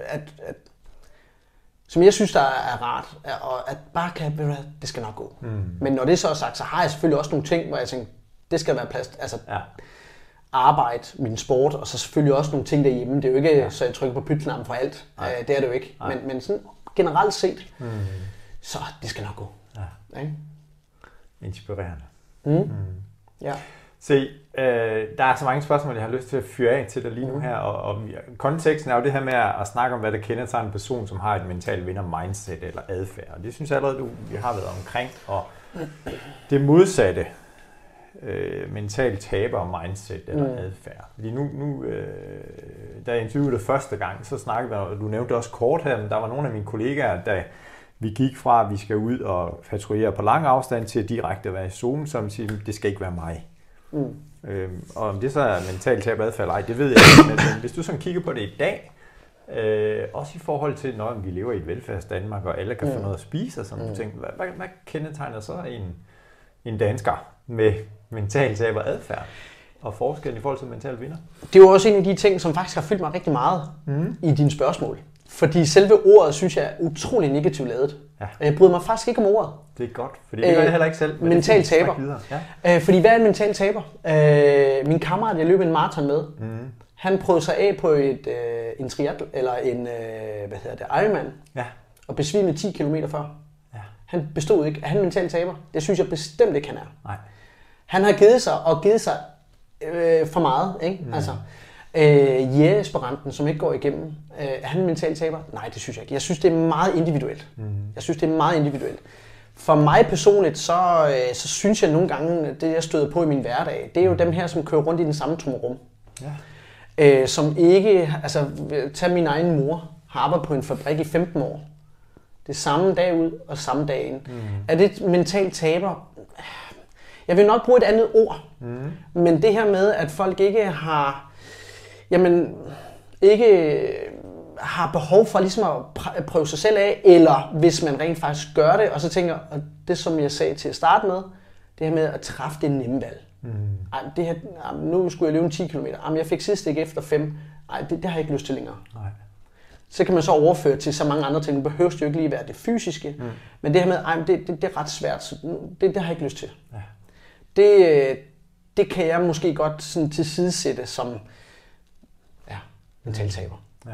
som jeg synes, der er rart, og at bare kan, det skal nok gå. Men når det så er sagt, så har jeg selvfølgelig også nogle ting, hvor jeg tænker, det skal være plads, altså arbejde, min sport, og så selvfølgelig også nogle ting derhjemme. Det er jo ikke, så jeg trykker på pytknappen for alt. Det er det jo ikke. Men sådan generelt set, så det skal nok gå. Ikke? Inspirerende. Ja. Se, der er så mange spørgsmål, jeg har lyst til at fyre af til dig lige nu her, og konteksten er jo det her med at snakke om, hvad der kendetegner en person, som har et mentalt vinder-mindset eller adfærd. Og det synes jeg allerede, vi har været omkring, og det modsatte, mentalt taber-mindset eller adfærd. Fordi nu da jeg interviewede dig første gang, så snakkede vi, og du nævnte også kort her, men der var nogle af mine kollegaer, der vi gik fra, at vi skal ud og patruljere på lang afstand, til at direkte være i zone, som siger, det skal ikke være mig. Og om det så er mentalt tab adfærd eller ej, det ved jeg ikke, men hvis du sådan kigger på det i dag, også i forhold til, når vi lever i et velfærds Danmark, og alle kan få noget at spise og sådan nogle ting, hvad kendetegner så en dansker med mentalt tab og adfærd? Og forskellen i forhold til mental vinder? Det er jo også en af de ting, som faktisk har fyldt mig rigtig meget i dine spørgsmål. Fordi selve ordet, synes jeg, er utrolig negativt lavet. Ja. Og jeg bryder mig faktisk ikke om ordet. Det er godt, fordi det gør jeg heller ikke selv. Mental taber. Ja. Fordi hvad er en mental taber? Min kammerat, jeg løb en maraton med, han prøvede sig af på en triathlon, eller en Ironman, og besvimede 10 km før. Ja. Han bestod ikke. Er han en mental taber? Det synes jeg bestemt ikke, han er. Nej. Han har givet sig for meget, ikke? Altså, jægersperanten, som ikke går igennem, er han en mental taber? Nej, det synes jeg ikke. Jeg synes, det er meget individuelt. For mig personligt, så synes jeg nogle gange, det jeg støder på i min hverdag, det er jo dem her, som kører rundt i den samme tomrum. Ja. Som ikke, altså tag min egen mor, har arbejdet på en fabrik i 15 år. Det er samme dag ud og samme dag ind. Er det mentalt taber? Jeg vil nok bruge et andet ord, men det her med, at folk ikke har, har behov for ligesom at prøve sig selv af, eller hvis man rent faktisk gør det, og så tænker, og det som jeg sagde til at starte med, det her med at træffe det nemme valg. Nu skulle jeg løbe 10 km. Jeg fik sidst ikke efter 5. Nej, det har jeg ikke lyst til længere. Nej. Så kan man så overføre til så mange andre ting. Det behøver jo ikke lige være det fysiske, men det her med, det er ret svært. Så det har jeg ikke lyst til. Ja. Det kan jeg måske godt sådan tilsidesætte som mental taber. Ja.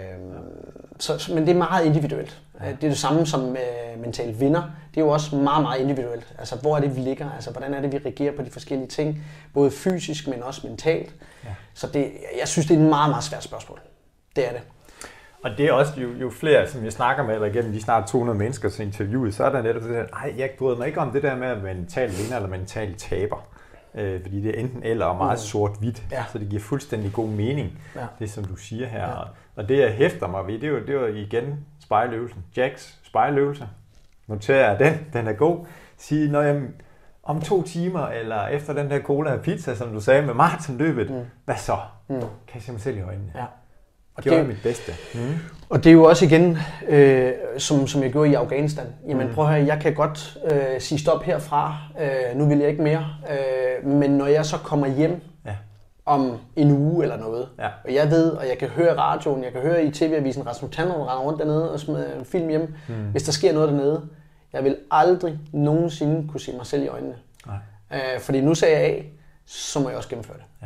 Men det er meget individuelt. Ja. Det er det samme som mental vinder. Det er jo også meget, meget individuelt. Altså, hvor er det, vi ligger? Altså, hvordan er det, vi reagerer på de forskellige ting? Både fysisk, men også mentalt. Ja. Så jeg synes, det er et meget, meget svært spørgsmål. Det er det. Og det er også jo flere, som jeg snakker med, eller igennem de snart 200 mennesker til interviewet, så er der netop det der, jeg bryder mig ikke om det der med at mental vinder eller mental taber. Fordi det er enten eller og meget sort-hvidt, så det giver fuldstændig god mening, det som du siger her. Ja. Og det jeg hæfter mig ved, det var igen spejløvelsen. Jacks spejløvelse. Noterer den er god. Sige, når jeg om 2 timer, eller efter den der cola og pizza, som du sagde med maratonløbet, hvad så? Kan jeg se mig selv i øjnene? Ja. Og gjorde mit bedste. Og det er jo også igen, som jeg gjorde i Afghanistan. Jamen prøv at høre, jeg kan godt sige stop herfra. Nu vil jeg ikke mere. Men når jeg så kommer hjem om en uge eller noget, og jeg ved, og jeg kan høre radioen, jeg kan høre i TV-avisen, Rasmus Tandrum render rundt dernede og smider en film hjem, hvis der sker noget dernede. Jeg vil aldrig nogensinde kunne se mig selv i øjnene. Fordi nu sagde jeg af, så må jeg også gennemføre det.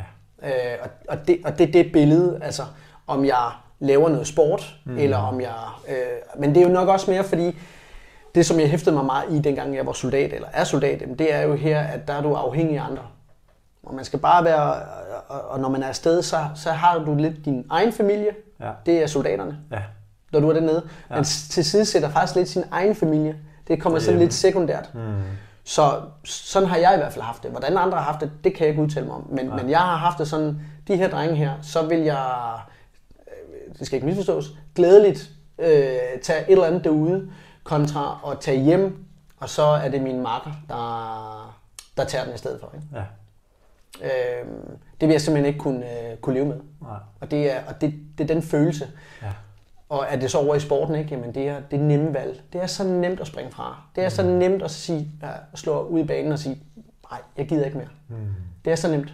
Og det er det billede, altså om jeg laver noget sport, eller om jeg... men det er jo nok også mere, fordi det, som jeg hæftede mig meget i, dengang jeg var soldat, eller er soldat, det er jo her, at der er du afhængig af andre. Og man skal bare være... Og når man er afsted, så har du lidt din egen familie. Ja. Det er soldaterne, når du er dernede. Man tilsidesætter faktisk lidt sin egen familie. Det kommer sådan lidt sekundært. Så sådan har jeg i hvert fald haft det. Hvordan andre har haft det, det kan jeg ikke udtale mig om. Men jeg har haft det sådan, de her drenge her, så vil jeg... det skal ikke misforstås, glædeligt tage et eller andet derude, kontra at tage hjem, og så er det min makker, der tager den i stedet for. Ikke? Ja. Det vil jeg simpelthen ikke kunne leve med. Nej. Og det er den følelse. Ja. Og er det så over i sporten, ikke? Jamen det er nemme valg. Det er så nemt at springe fra. Det er så nemt at sige, at slå ud i banen og sige, nej, jeg gider ikke mere. Det er så nemt.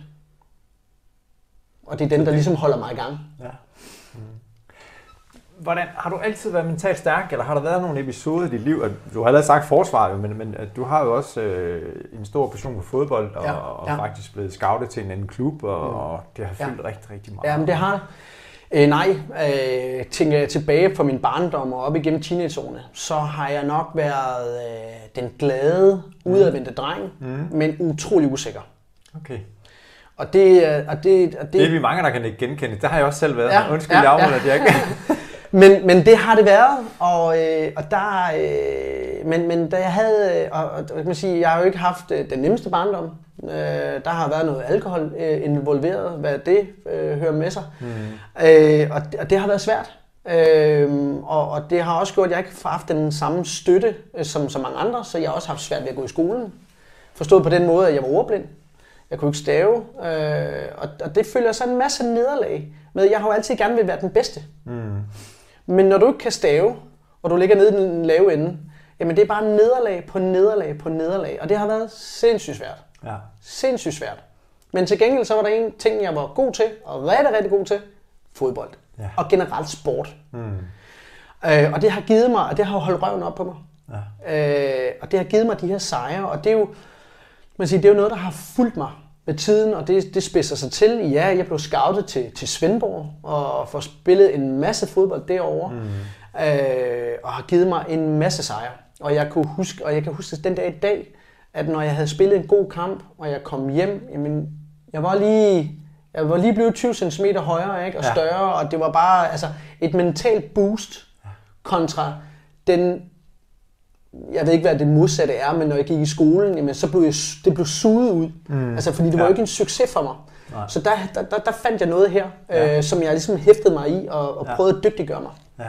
Og det er den, der ligesom holder mig i gang. Ja. Hvordan, har du altid været mentalt stærk, eller har der været nogle episoder i dit liv, at du har allerede sagt forsvaret, men du har jo også en stor passion for fodbold, og faktisk blevet scoutet til en anden klub, og det har fyldt rigtig, rigtig meget. Ja, men det har tænker jeg tilbage på min barndom og op igennem teenageårene, så har jeg nok været den glade, udadvendte dreng, men utrolig usikker. Okay. Og det er vi mange, der kan ikke genkende. Det har jeg også selv været. Ja, undskyld, jeg afmåler, at jeg ikke... Men det har det været, og der, men da jeg havde, og kan man sige, jeg har jo ikke haft den nemmeste barndom. Der har været noget alkohol involveret, hvad det hører med sig, og det har været svært. Og det har også gjort, at jeg ikke har haft den samme støtte som så mange andre, så jeg har også haft svært ved at gå i skolen. Forstået på den måde, at jeg var ordblind. Jeg kunne ikke stave, og det følger så en masse nederlag med. Jeg har jo altid gerne vil være den bedste. Men når du ikke kan stave, og du ligger nede i den lave ende, jamen det er bare nederlag på nederlag på nederlag, og det har været sindssygt svært. Ja. Sindssygt svært. Men til gengæld så var der en ting, jeg var god til, og rigtig, rigtig god til, fodbold. Ja. Og generelt sport. Og det har givet mig, og det har holdt røven op på mig. Ja. Og det har givet mig de her sejre, og det er jo, det er jo noget, der har fulgt mig med tiden, og det spidser sig til. Ja, jeg blev scoutet til Svendborg, og får spillet en masse fodbold derovre, og har givet mig en masse sejre. Og jeg kan huske den dag i dag, at når jeg havde spillet en god kamp, og jeg kom hjem, jamen, jeg var lige blevet 20 cm højere, ikke? Og større, og det var bare et mentalt boost kontra den, jeg ved ikke, hvad det modsatte er, men når jeg gik i skolen, jamen, så blev det blev suget ud. Fordi det var jo ikke en succes for mig. Nej. Så der fandt jeg noget her, som jeg ligesom hæftede mig i og prøvede at dygtiggøre mig. Ja.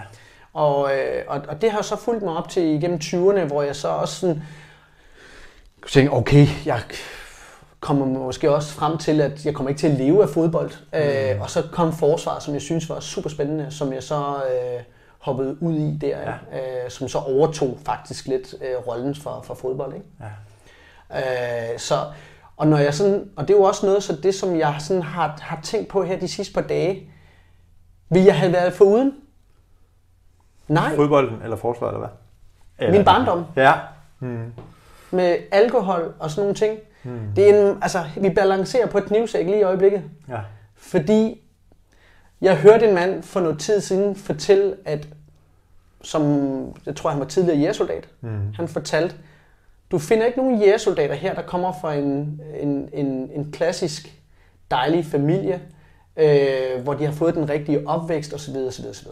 Og det har så fulgt mig op til igennem 20'erne, hvor jeg så også sådan tænkte, okay, jeg kommer måske også frem til, at jeg kommer ikke til at leve af fodbold. Og så kom forsvaret, som jeg synes var super spændende, som jeg så hoppede ud i der, som så overtog faktisk lidt rollen for fodbold. Ikke? Ja. Og når jeg sådan, og det er jo også noget, så det som jeg sådan har tænkt på her de sidste par dage, vil jeg have været foruden? Nej. Fodbolden eller forsvaret eller hvad? Eller min barndom. Ja. Med alkohol og sådan nogle ting. Det er vi balancerer på et knivsæk lige i øjeblikket. Ja. Fordi jeg hørte en mand for noget tid siden fortælle, at jeg tror han var tidligere jægersoldat. Han fortalte, du finder ikke nogen jægersoldater her, der kommer fra en klassisk dejlig familie, hvor de har fået den rigtige opvækst osv. osv.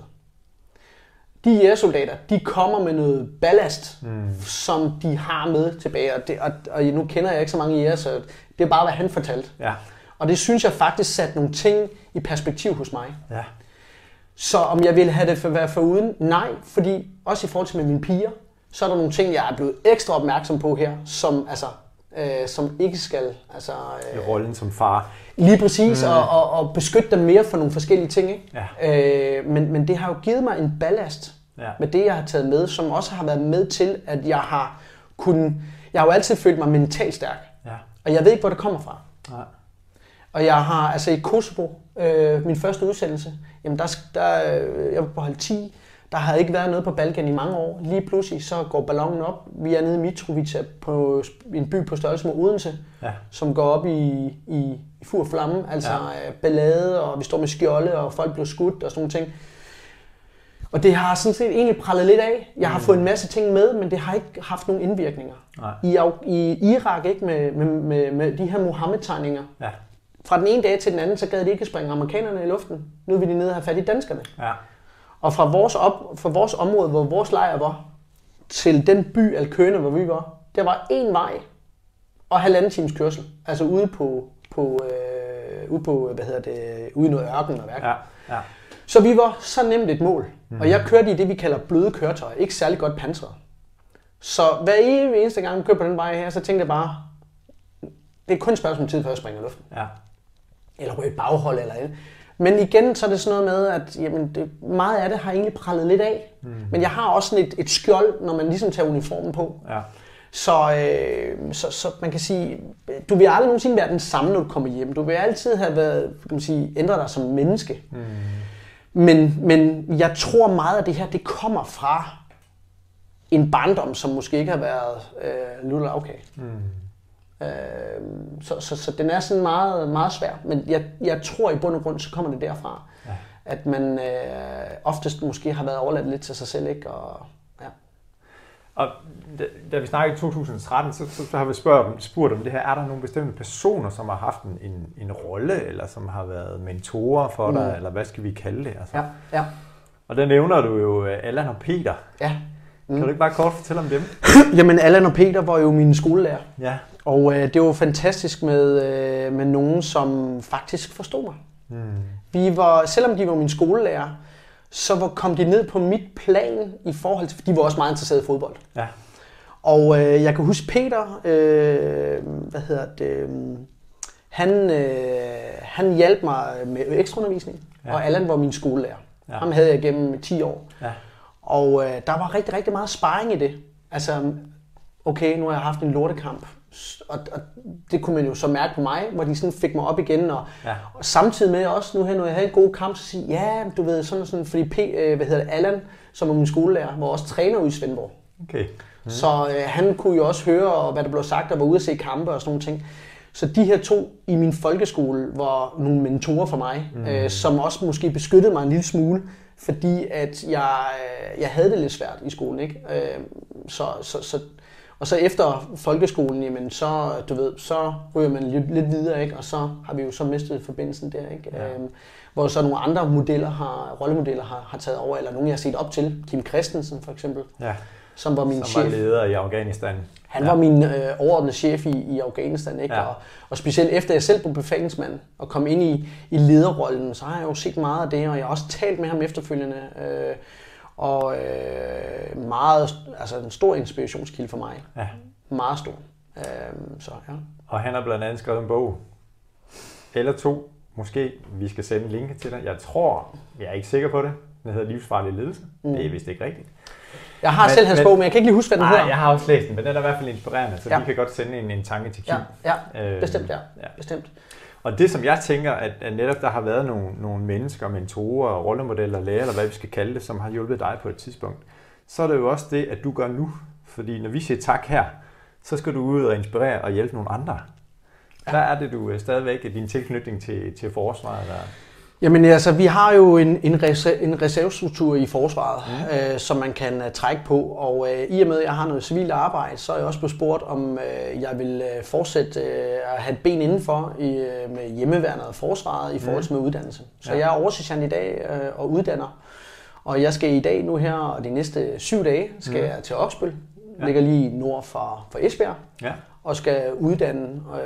De jægersoldater, de kommer med noget ballast, som de har med tilbage. Og nu kender jeg ikke så mange jæger, så det er bare, hvad han fortalte. Ja. Og det synes jeg faktisk satte nogle ting i perspektiv hos mig. Ja. Så om jeg ville have det for at være foruden? Nej, fordi også i forhold til med mine piger, så er der nogle ting, jeg er blevet ekstra opmærksom på her, som ikke skal. I rollen som far. Lige præcis, og beskytte dem mere for nogle forskellige ting. Ikke? Ja. Men det har jo givet mig en ballast med det, jeg har taget med, som også har været med til, at jeg har jo altid følt mig mentalt stærk. Ja. Og jeg ved ikke, hvor det kommer fra. Ja. Og jeg har, i Kosovo, min første udsendelse, jamen jeg var på hold 10, der havde ikke været noget på Balkan i mange år. Lige pludselig så går ballonen op. Vi er nede i Mitrovica på en by på størrelse med Odense, som går op i fur og flamme, ballade, og vi står med skjolde, og folk bliver skudt og sådan nogle ting. Og det har sådan set egentlig prallet lidt af. Jeg har fået en masse ting med, men det har ikke haft nogen indvirkninger. I Irak, ikke med de her Mohammed-tegninger. Ja. Fra den ene dag til den anden, så gad de ikke springe amerikanerne i luften. Nu vil de nede og have fat i danskerne. Ja. Og fra vores område, hvor vores lejr var, til den by Alkøne, hvor vi var, der var én vej og 1,5 times kørsel. Altså ude ude i noget ørken og værk. Ja. Ja. Så vi var så nemt et mål. Og jeg kørte i det, vi kalder bløde køretøjer. Ikke særlig godt pansret. Så hver eneste gang, jeg kørte på den vej her, så tænkte jeg bare, det er kun et spørgsmål om tid, før jeg springer i luften. Ja. Eller ryge et baghold eller andet. Men igen, så er det sådan noget med, at meget af det har egentlig prallet lidt af. Men jeg har også sådan et skjold, når man ligesom tager uniformen på. Ja. Så man kan sige, du vil aldrig nogensinde være den samme, når du kommer hjem. Du vil altid have været, ændret dig som menneske. Men jeg tror meget af det her, det kommer fra en barndom, som måske ikke har været lutter okay. Så den er sådan meget, meget svær. Men jeg tror i bund og grund, så kommer det derfra. Ja. At man oftest måske har været overladt lidt til sig selv, ikke? Og da vi snakkede i 2013, så har vi spurgt om det her. Er der nogle bestemte personer, som har haft en rolle, eller som har været mentorer for dig, eller hvad skal vi kalde det? Altså? Ja. Og der nævner du jo Allan og Peter. Ja. Kan du ikke bare kort fortælle om dem? Jamen, Allan og Peter var jo mine skolelærer. Ja. Og det var fantastisk med nogen, som faktisk forstod mig. Selvom de var mine skolelærer, så kom de ned på mit plan i forhold til, de var også meget interesserede i fodbold. Ja. Og jeg kan huske Peter, han hjalp mig med ekstraundervisning, og Allan var min skolelærer. Ja. Ham havde jeg gennem 10 år. Ja. Og der var rigtig, rigtig meget sparring i det. Altså, okay, nu har jeg haft en lortekamp. Og det kunne man jo så mærke på mig, hvor de sådan fik mig op igen. Og samtidig med også, nu her, når jeg havde en god kamp, så sige, ja, du ved, sådan, fordi Allan, som er min skolelærer, var også træner ude i Svendborg. Okay. Så han kunne jo også høre, hvad der blev sagt, og var ude at se kampe og sådan nogle ting. Så de her to i min folkeskole var nogle mentorer for mig, som også måske beskyttede mig en lille smule, fordi at jeg havde det lidt svært i skolen, ikke? Og så efter folkeskolen, jamen så, du ved, så ryger man lidt videre, ikke? Og så har vi jo så mistet forbindelsen der, ikke? Ja. Hvor så nogle andre rollemodeller har taget over, eller nogen jeg har set op til, Kim Christensen for eksempel, som var min chef. Som var leder i Afghanistan. Han var min overordnede chef i Afghanistan, ikke? Ja. Og specielt efter jeg selv blev befalingsmand og kom ind i lederrollen, så har jeg jo set meget af det, og jeg har også talt med ham efterfølgende. Meget, altså en stor inspirationskilde for mig. Ja. Meget stor. Og han har blandt andet skrevet en bog, eller 2, måske. Vi skal sende en link til dig. Jeg er ikke sikker på det. Den hedder Livsfarlig ledelse. Det er vist ikke rigtigt. Jeg har selv hans bog, men jeg kan ikke lige huske, hvad den hedder. Jeg har også læst den, men den er i hvert fald inspirerende, så vi kan godt sende en tanke til Kim. Bestemt, bestemt. Og det, som jeg tænker, at netop der har været nogle mennesker, mentorer, rollemodeller, lærer, eller hvad vi skal kalde det, som har hjulpet dig på et tidspunkt, så er det jo også det, at du gør nu. Fordi når vi siger tak her, så skal du ud og inspirere og hjælpe nogle andre. Hvad er det, du stadigvæk din tilknytning til forsvaret der? Jamen altså, vi har jo en reservestruktur i forsvaret, som man kan trække på, og i og med, at jeg har noget civilt arbejde, så er jeg også blevet spurgt, om jeg vil fortsætte at have et ben indenfor med hjemmeværnet og forsvaret i forhold til med uddannelse. Så jeg er oversergent i dag og uddanner, og jeg skal i dag nu her, og de næste 7 dage, skal jeg til Oksbøl, ligger lige nord for Esbjerg, og skal uddanne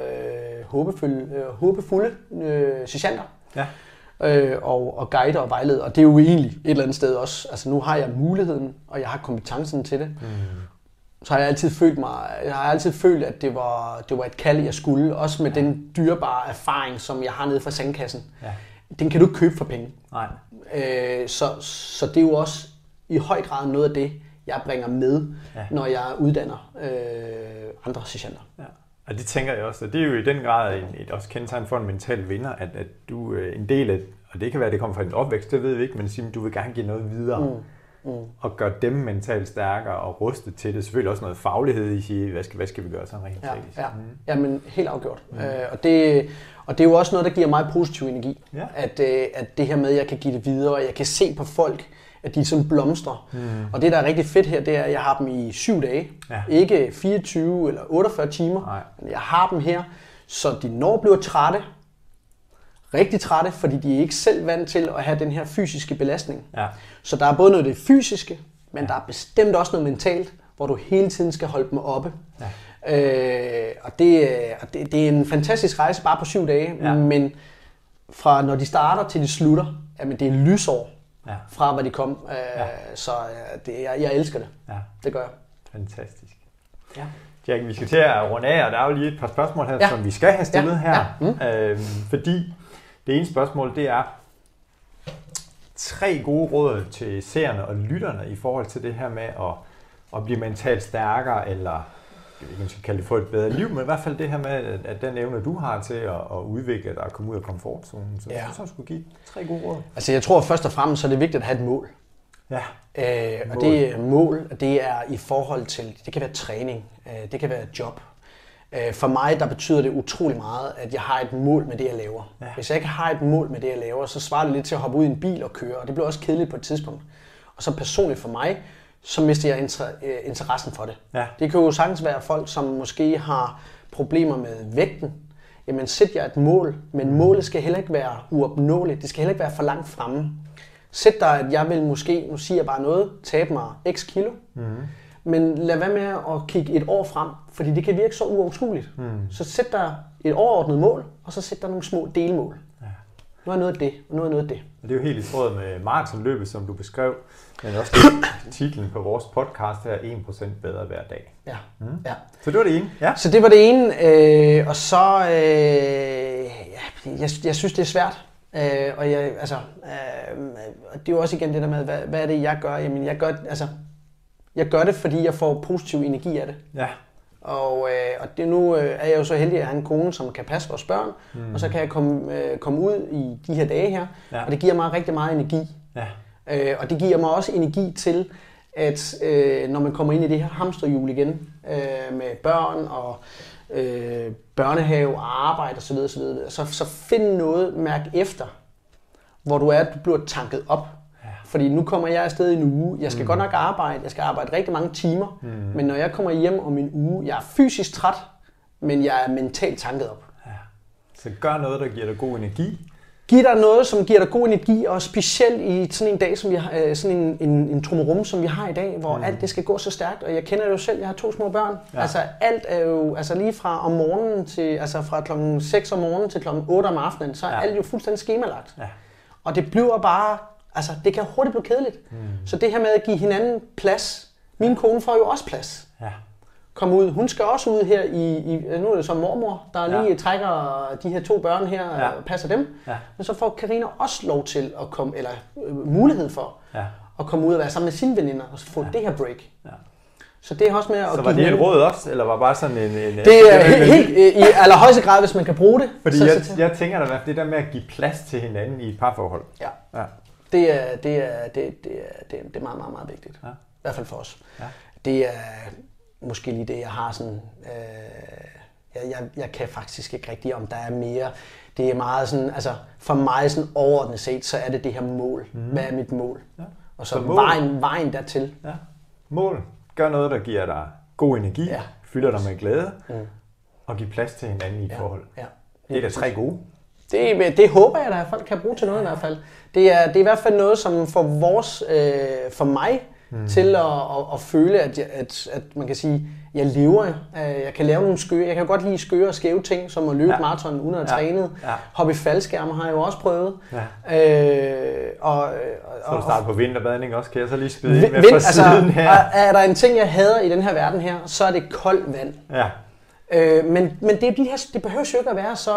håbefulde sergeanter. Ja. Og guide og vejlede, og det er jo egentlig et eller andet sted også, altså nu har jeg muligheden, og jeg har kompetencen til det, så har jeg altid følt, at det var et kald, jeg skulle, også med den dyrebare erfaring, som jeg har nede fra sandkassen. Ja. Den kan du ikke købe for penge. Nej. Så det er jo også i høj grad noget af det, jeg bringer med, når jeg uddanner andre sergeanter. Ja. Og det tænker jeg også, og det er jo i den grad også kendetegn for en mental vinder, at du en del af, og det kan være, at det kommer fra din opvækst, det ved vi ikke, men Simon, du vil gerne give noget videre, og gøre dem mentalt stærkere og rustet til det. Selvfølgelig også noget faglighed i sige, hvad skal vi gøre sådan rent kritisk? Jamen helt afgjort. Og det er jo også noget, der giver mig positiv energi, at det her med, at jeg kan give det videre, og jeg kan se på folk, at de sådan blomstrer. Og det, der er rigtig fedt her, det er, at jeg har dem i 7 dage. Ja. Ikke 24 eller 48 timer. Nej. Men jeg har dem her, så de når bliver trætte. Rigtig trætte, fordi de er ikke selv vant til at have den her fysiske belastning. Ja. Så der er både noget af det fysiske, men der er bestemt også noget mentalt, hvor du hele tiden skal holde dem oppe. Ja. Og det er en fantastisk rejse bare på 7 dage, men fra når de starter til de slutter, jamen det er lysår. Ja. Fra hvad de kom, så jeg elsker det. Ja. Det gør jeg. Fantastisk. Ja. Jack, vi skal til at runde af, og der er jo lige et par spørgsmål her, som vi skal have stillet her. Ja. Fordi det ene spørgsmål, det er 3 gode råd til seerne og lytterne i forhold til det her med at blive mentalt stærkere, eller jeg ved ikke, man skal kalde det for et bedre liv, men i hvert fald det her med, at den evne, du har til at udvikle dig og komme ud af komfortzonen. Så så skulle give 3 gode råd. Altså jeg tror først og fremmest, så er det vigtigt at have et mål. Ja. Og det mål, det er i forhold til, det kan være træning, det kan være et job. For mig, der betyder det utrolig meget, at jeg har et mål med det, jeg laver. Ja. Hvis jeg ikke har et mål med det, jeg laver, så svarer det lidt til at hoppe ud i en bil og køre, og det bliver også kedeligt på et tidspunkt. Og så personligt for mig, så mister jeg interessen for det. Ja. Det kan jo sagtens være folk, som måske har problemer med vægten. Jamen sæt jer et mål, men målet skal heller ikke være uopnåeligt. Det skal heller ikke være for langt fremme. Sæt dig, at jeg vil måske, nu siger jeg bare noget, tabe mig x kilo. Men lad være med at kigge et år frem, fordi det kan virke så uoverskueligt. Så sæt dig et overordnet mål, og så sæt dig nogle små delmål. Ja. Nu er noget af det, og nu er noget af det. Og det er jo helt i tråd med maratonløbet, som du beskrev, men også titlen på vores podcast her, 1% bedre hver dag. Ja. Ja. Så det var det ene. Ja. Så det var det ene, og så, jeg synes det er svært. Og det er jo også igen det der med, hvad er det jeg gør? Jamen jeg gør det, fordi jeg får positiv energi af det. Ja. Og det nu er jeg jo så heldig, at jeg har en kone, som kan passe vores børn, og så kan jeg komme ud i de her dage her, og det giver mig rigtig meget energi. Ja. Og det giver mig også energi til at når man kommer ind i det her hamsterhjul igen, med børn og børnehave og arbejde osv., så find noget, mærk efter, hvor du bliver tanket op. Ja. Fordi nu kommer jeg afsted i en uge, jeg skal godt nok arbejde, jeg skal arbejde rigtig mange timer, men når jeg kommer hjem om en uge, jeg er fysisk træt, men jeg er mentalt tanket op. Ja. Så gør noget, der giver dig god energi. Giv dig noget, som giver dig god energi, og specielt i sådan en dag, som vi har, sådan en trummerum, som vi har i dag, hvor alt det skal gå så stærkt. Og jeg kender det jo selv, jeg har 2 små børn. Ja. Altså alt er jo, altså lige fra om morgenen til, altså fra klokken 6 om morgenen til klokken 8 om aftenen, så er alt jo fuldstændig skemalagt. Ja. Og det bliver bare, altså det kan hurtigt blive kedeligt. Så det her med at give hinanden plads, min kone får jo også plads. Ja. Kom ud. Hun skal også ud her nu er det så mormor, der lige trækker de her 2 børn her og passer dem. Ja. Men så får Karina også lov til at komme, eller mulighed for at komme ud og være sammen med sine veninder og få det her break. Ja. Så det er også med at så var det et råd også, eller var bare sådan en det er helt i allerhøjeste grad, hvis man kan bruge det. Fordi jeg tænker da, det der med at give plads til hinanden i et parforhold. Ja. Det er meget, meget, meget vigtigt. Ja. I hvert fald for os. Ja. Det er måske lige det, jeg har sådan, jeg kan faktisk ikke rigtig om, der er mere. Det er meget sådan, altså for mig sådan overordnet set, så er det her mål. Hvad er mit mål? Ja. Og så vejen dertil. Ja. Mål. Gør noget, der giver dig god energi, fylder dig med glæde, og giver plads til hinanden i et forhold. Ja. Det er da 3 gode. Det håber jeg, at folk kan bruge til noget i hvert fald. Det er i hvert fald noget, som for mig, til at føle, at man kan sige, jeg lever, jeg kan lave nogle skøre, jeg kan godt lide skøre og skæve ting, som at løbe maraton uden at have trænet. Hoppe i faldskærme har jeg jo også prøvet. Ja. Så du starter på vinterbadning også, kan jeg så lige spide ind med fra siden her. Er der en ting, jeg hader i den her verden her, så er det koldt vand. Ja. Men det er de her, det behøver jo ikke at være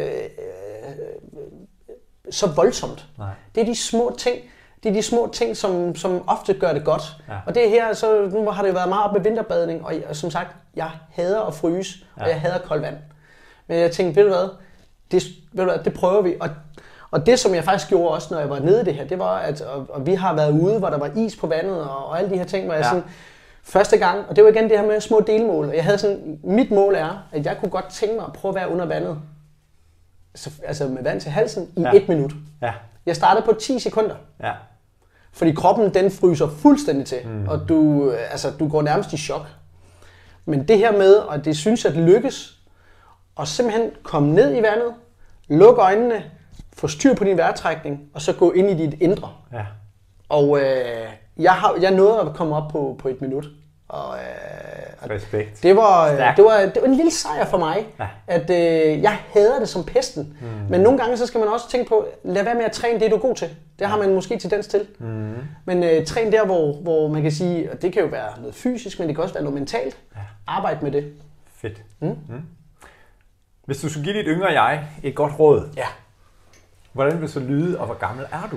så voldsomt. Nej. Det er de små ting. Det er de små ting, som ofte gør det godt. Ja. Og det her, så nu har det jo været meget op med vinterbadning, og som sagt, jeg hader at fryse, og jeg hader koldt vand. Men jeg tænkte, ved du hvad, det prøver vi. Og det, som jeg faktisk gjorde også, når jeg var nede i det her, det var, at og vi har været ude, hvor der var is på vandet, og alle de her ting, hvor jeg sådan, første gang, og det var igen det her med små delmål. Jeg havde sådan, mit mål er, at jeg kunne godt tænke mig at prøve at være under vandet, altså med vand til halsen, i 1 minut. Ja. Jeg startede på 10 sekunder. Ja. Fordi kroppen, den fryser fuldstændig til, og du går nærmest i chok. Men det her med, og det synes jeg, at lykkes, at simpelthen komme ned i vandet, lukke øjnene, få styr på din vejrtrækning, og så gå ind i dit indre. Ja. Og jeg nåede at komme op på 1 minut. Respekt. Det var en lille sejr for mig, at jeg hader det som pesten. Men nogle gange så skal man også tænke på, lad være med at træne det, du er god til. Det har man måske tendens til. Men træn der, hvor man kan sige, og det kan jo være noget fysisk, men det kan også være noget mentalt. Arbejde med det. Fedt. Hvis du skulle give dit yngre jeg et godt råd, hvordan vil det så lyde, og hvor gammel er du?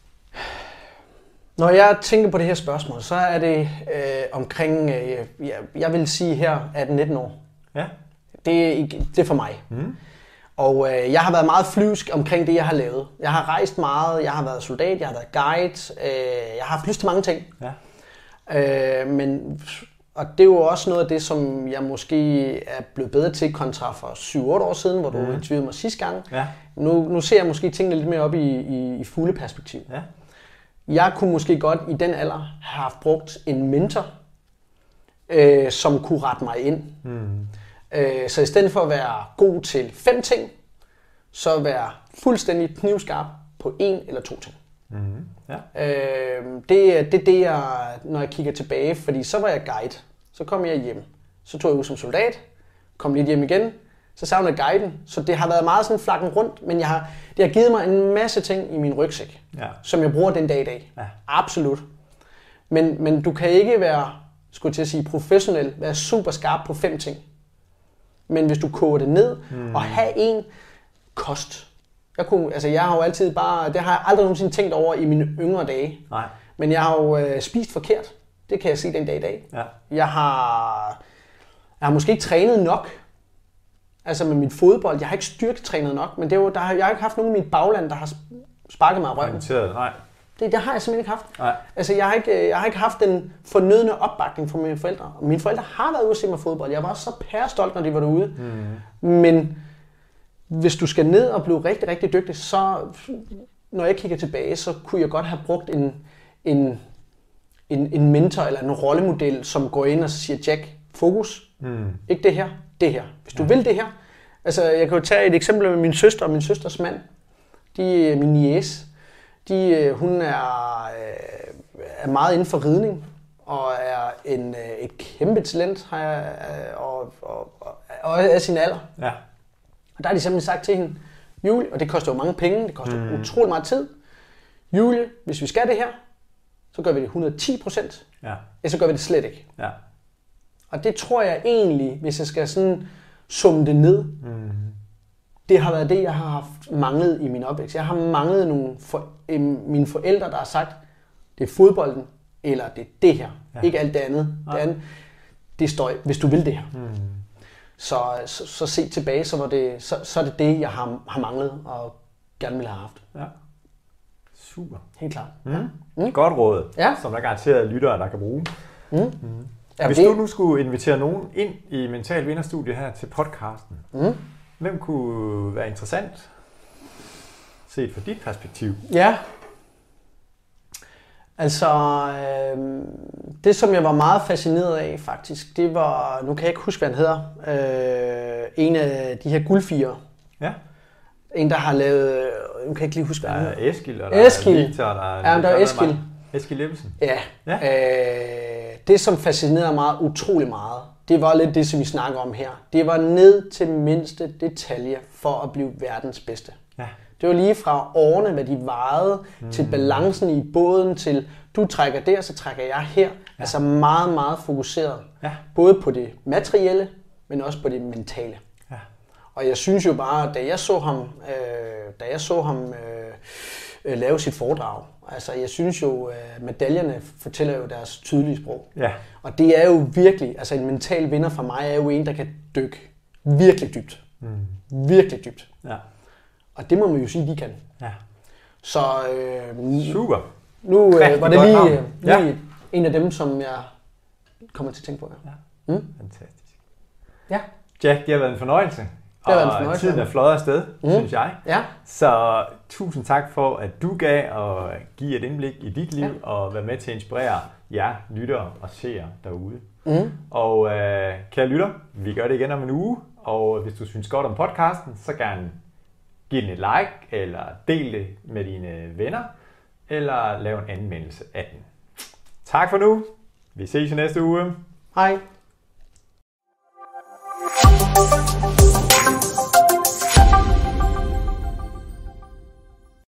Når jeg tænker på det her spørgsmål, så er det omkring, jeg vil sige her, 18-19 år. Ja. Det er for mig. Og jeg har været meget flyvsk omkring det, jeg har lavet. Jeg har rejst meget, jeg har været soldat, jeg har været guide, jeg har haft lyst til mange ting. Ja. Og det er jo også noget af det, som jeg måske er blevet bedre til kontra for 7-8 år siden, hvor du interviewede mig sidste gang. Ja. Nu ser jeg måske tingene lidt mere op i fulde perspektiv. Ja. Jeg kunne måske godt i den alder have haft brugt en mentor, som kunne rette mig ind. Så i stedet for at være god til 5 ting, så være fuldstændig knivskarp på 1 eller 2 ting. Ja. Det er det, jeg, når jeg kigger tilbage, fordi så var jeg guide. Så kom jeg hjem. Så tog jeg ud som soldat, kom lidt hjem igen, så savner jeg guiden. Så det har været meget sådan flakken rundt, men det har givet mig en masse ting i min rygsæk, som jeg bruger den dag i dag. Ja. Absolut. Men du kan ikke være, skulle til at sige, professionel, være super skarp på 5 ting. Men hvis du koger det ned og have en kost. Jeg har jo altid bare, det har jeg aldrig nogensinde tænkt over i mine yngre dage. Nej. Men jeg har jo spist forkert. Det kan jeg se den dag i dag. Ja. Jeg har måske ikke trænet nok. Altså med mit fodbold. Jeg har ikke styrketrænet nok. Men jeg har ikke haft nogen i mit bagland, der har sparket mig i røven. Nej. Det har jeg simpelthen ikke haft. Nej. Altså, jeg har ikke haft den fornødne opbakning fra mine forældre. Mine forældre har været ude at se mig fodbold. Jeg var også så pærestolt, når de var derude. Men hvis du skal ned og blive rigtig, rigtig dygtig, så når jeg kigger tilbage, så kunne jeg godt have brugt en mentor eller en rollemodel, som går ind og siger, Jack, fokus. Ikke det her, det her. Hvis du vil det her. Altså, jeg kan jo tage et eksempel med min søster og min søsters mand. Min niece. Hun er meget inden for ridning, og er et kæmpe talent, og er sin alder. Ja. Og der har de simpelthen sagt til hende, Julie, og det koster jo mange penge, det koster utrolig meget tid. Julie, hvis vi skal det her, så gør vi det 110%, Ja. eller så gør vi det slet ikke. Ja. Og det tror jeg egentlig, hvis jeg skal sådan summe det ned, det har været det, jeg har haft manglet i min opvækst. Jeg har manglet mine forældre, der har sagt, det er fodbolden, eller det er det her. Ja. Ikke alt det andet. Det andet, det er støj, hvis du vil det her. Så se tilbage, så er det det, jeg har manglet og gerne ville have haft. Ja. Super. Helt klart. Godt råd, Ja. som der garanteret lyttere, der kan bruge. Ja, Hvis du nu skulle invitere nogen ind i Mental Vinderstudiet her til podcasten, hvem kunne være interessant set fra dit perspektiv? Ja. Altså, det som jeg var meget fascineret af faktisk, det var, nu kan jeg ikke huske, hvad han hedder, en af de her guldfire. Ja. En, der har lavet, nu kan jeg ikke lige huske, hvad han hedder. Eskil, og der er Victor, der er Eskil. Eskil Jeppesen. Ja. Det, som fascinerede mig utrolig meget, det var lidt det, som vi snakker om her. Det var ned til mindste detalje for at blive verdens bedste. Ja. Det var lige fra årene, hvad de vejede, til balancen i båden, til du trækker der, så trækker jeg her. Ja. Altså meget, meget fokuseret. Ja. Både på det materielle, men også på det mentale. Ja. Og jeg synes jo bare, da jeg så ham lave sit foredrag, altså jeg synes jo, medaljerne fortæller jo deres tydelige sprog. Ja. Og det er jo virkelig, altså en mental vinder for mig er jo en, der kan dykke virkelig dybt. Virkelig dybt. Ja. Og det må man jo sige, de kan. Ja. Så super. Nu var det lige en af dem, som jeg kommer til at tænke på. Ja. Fantastisk. Ja. Jack, det har været en fornøjelse. Og tiden er fløjet afsted, synes jeg. Ja. Så tusind tak for, at du gav og give et indblik i dit liv og være med til at inspirere jer lyttere og seere derude. Og kære lytter, vi gør det igen om en uge. Og hvis du synes godt om podcasten, så gerne giv den et like, eller del det med dine venner, eller lav en anmeldelse af den. Tak for nu. Vi ses i næste uge. Hej.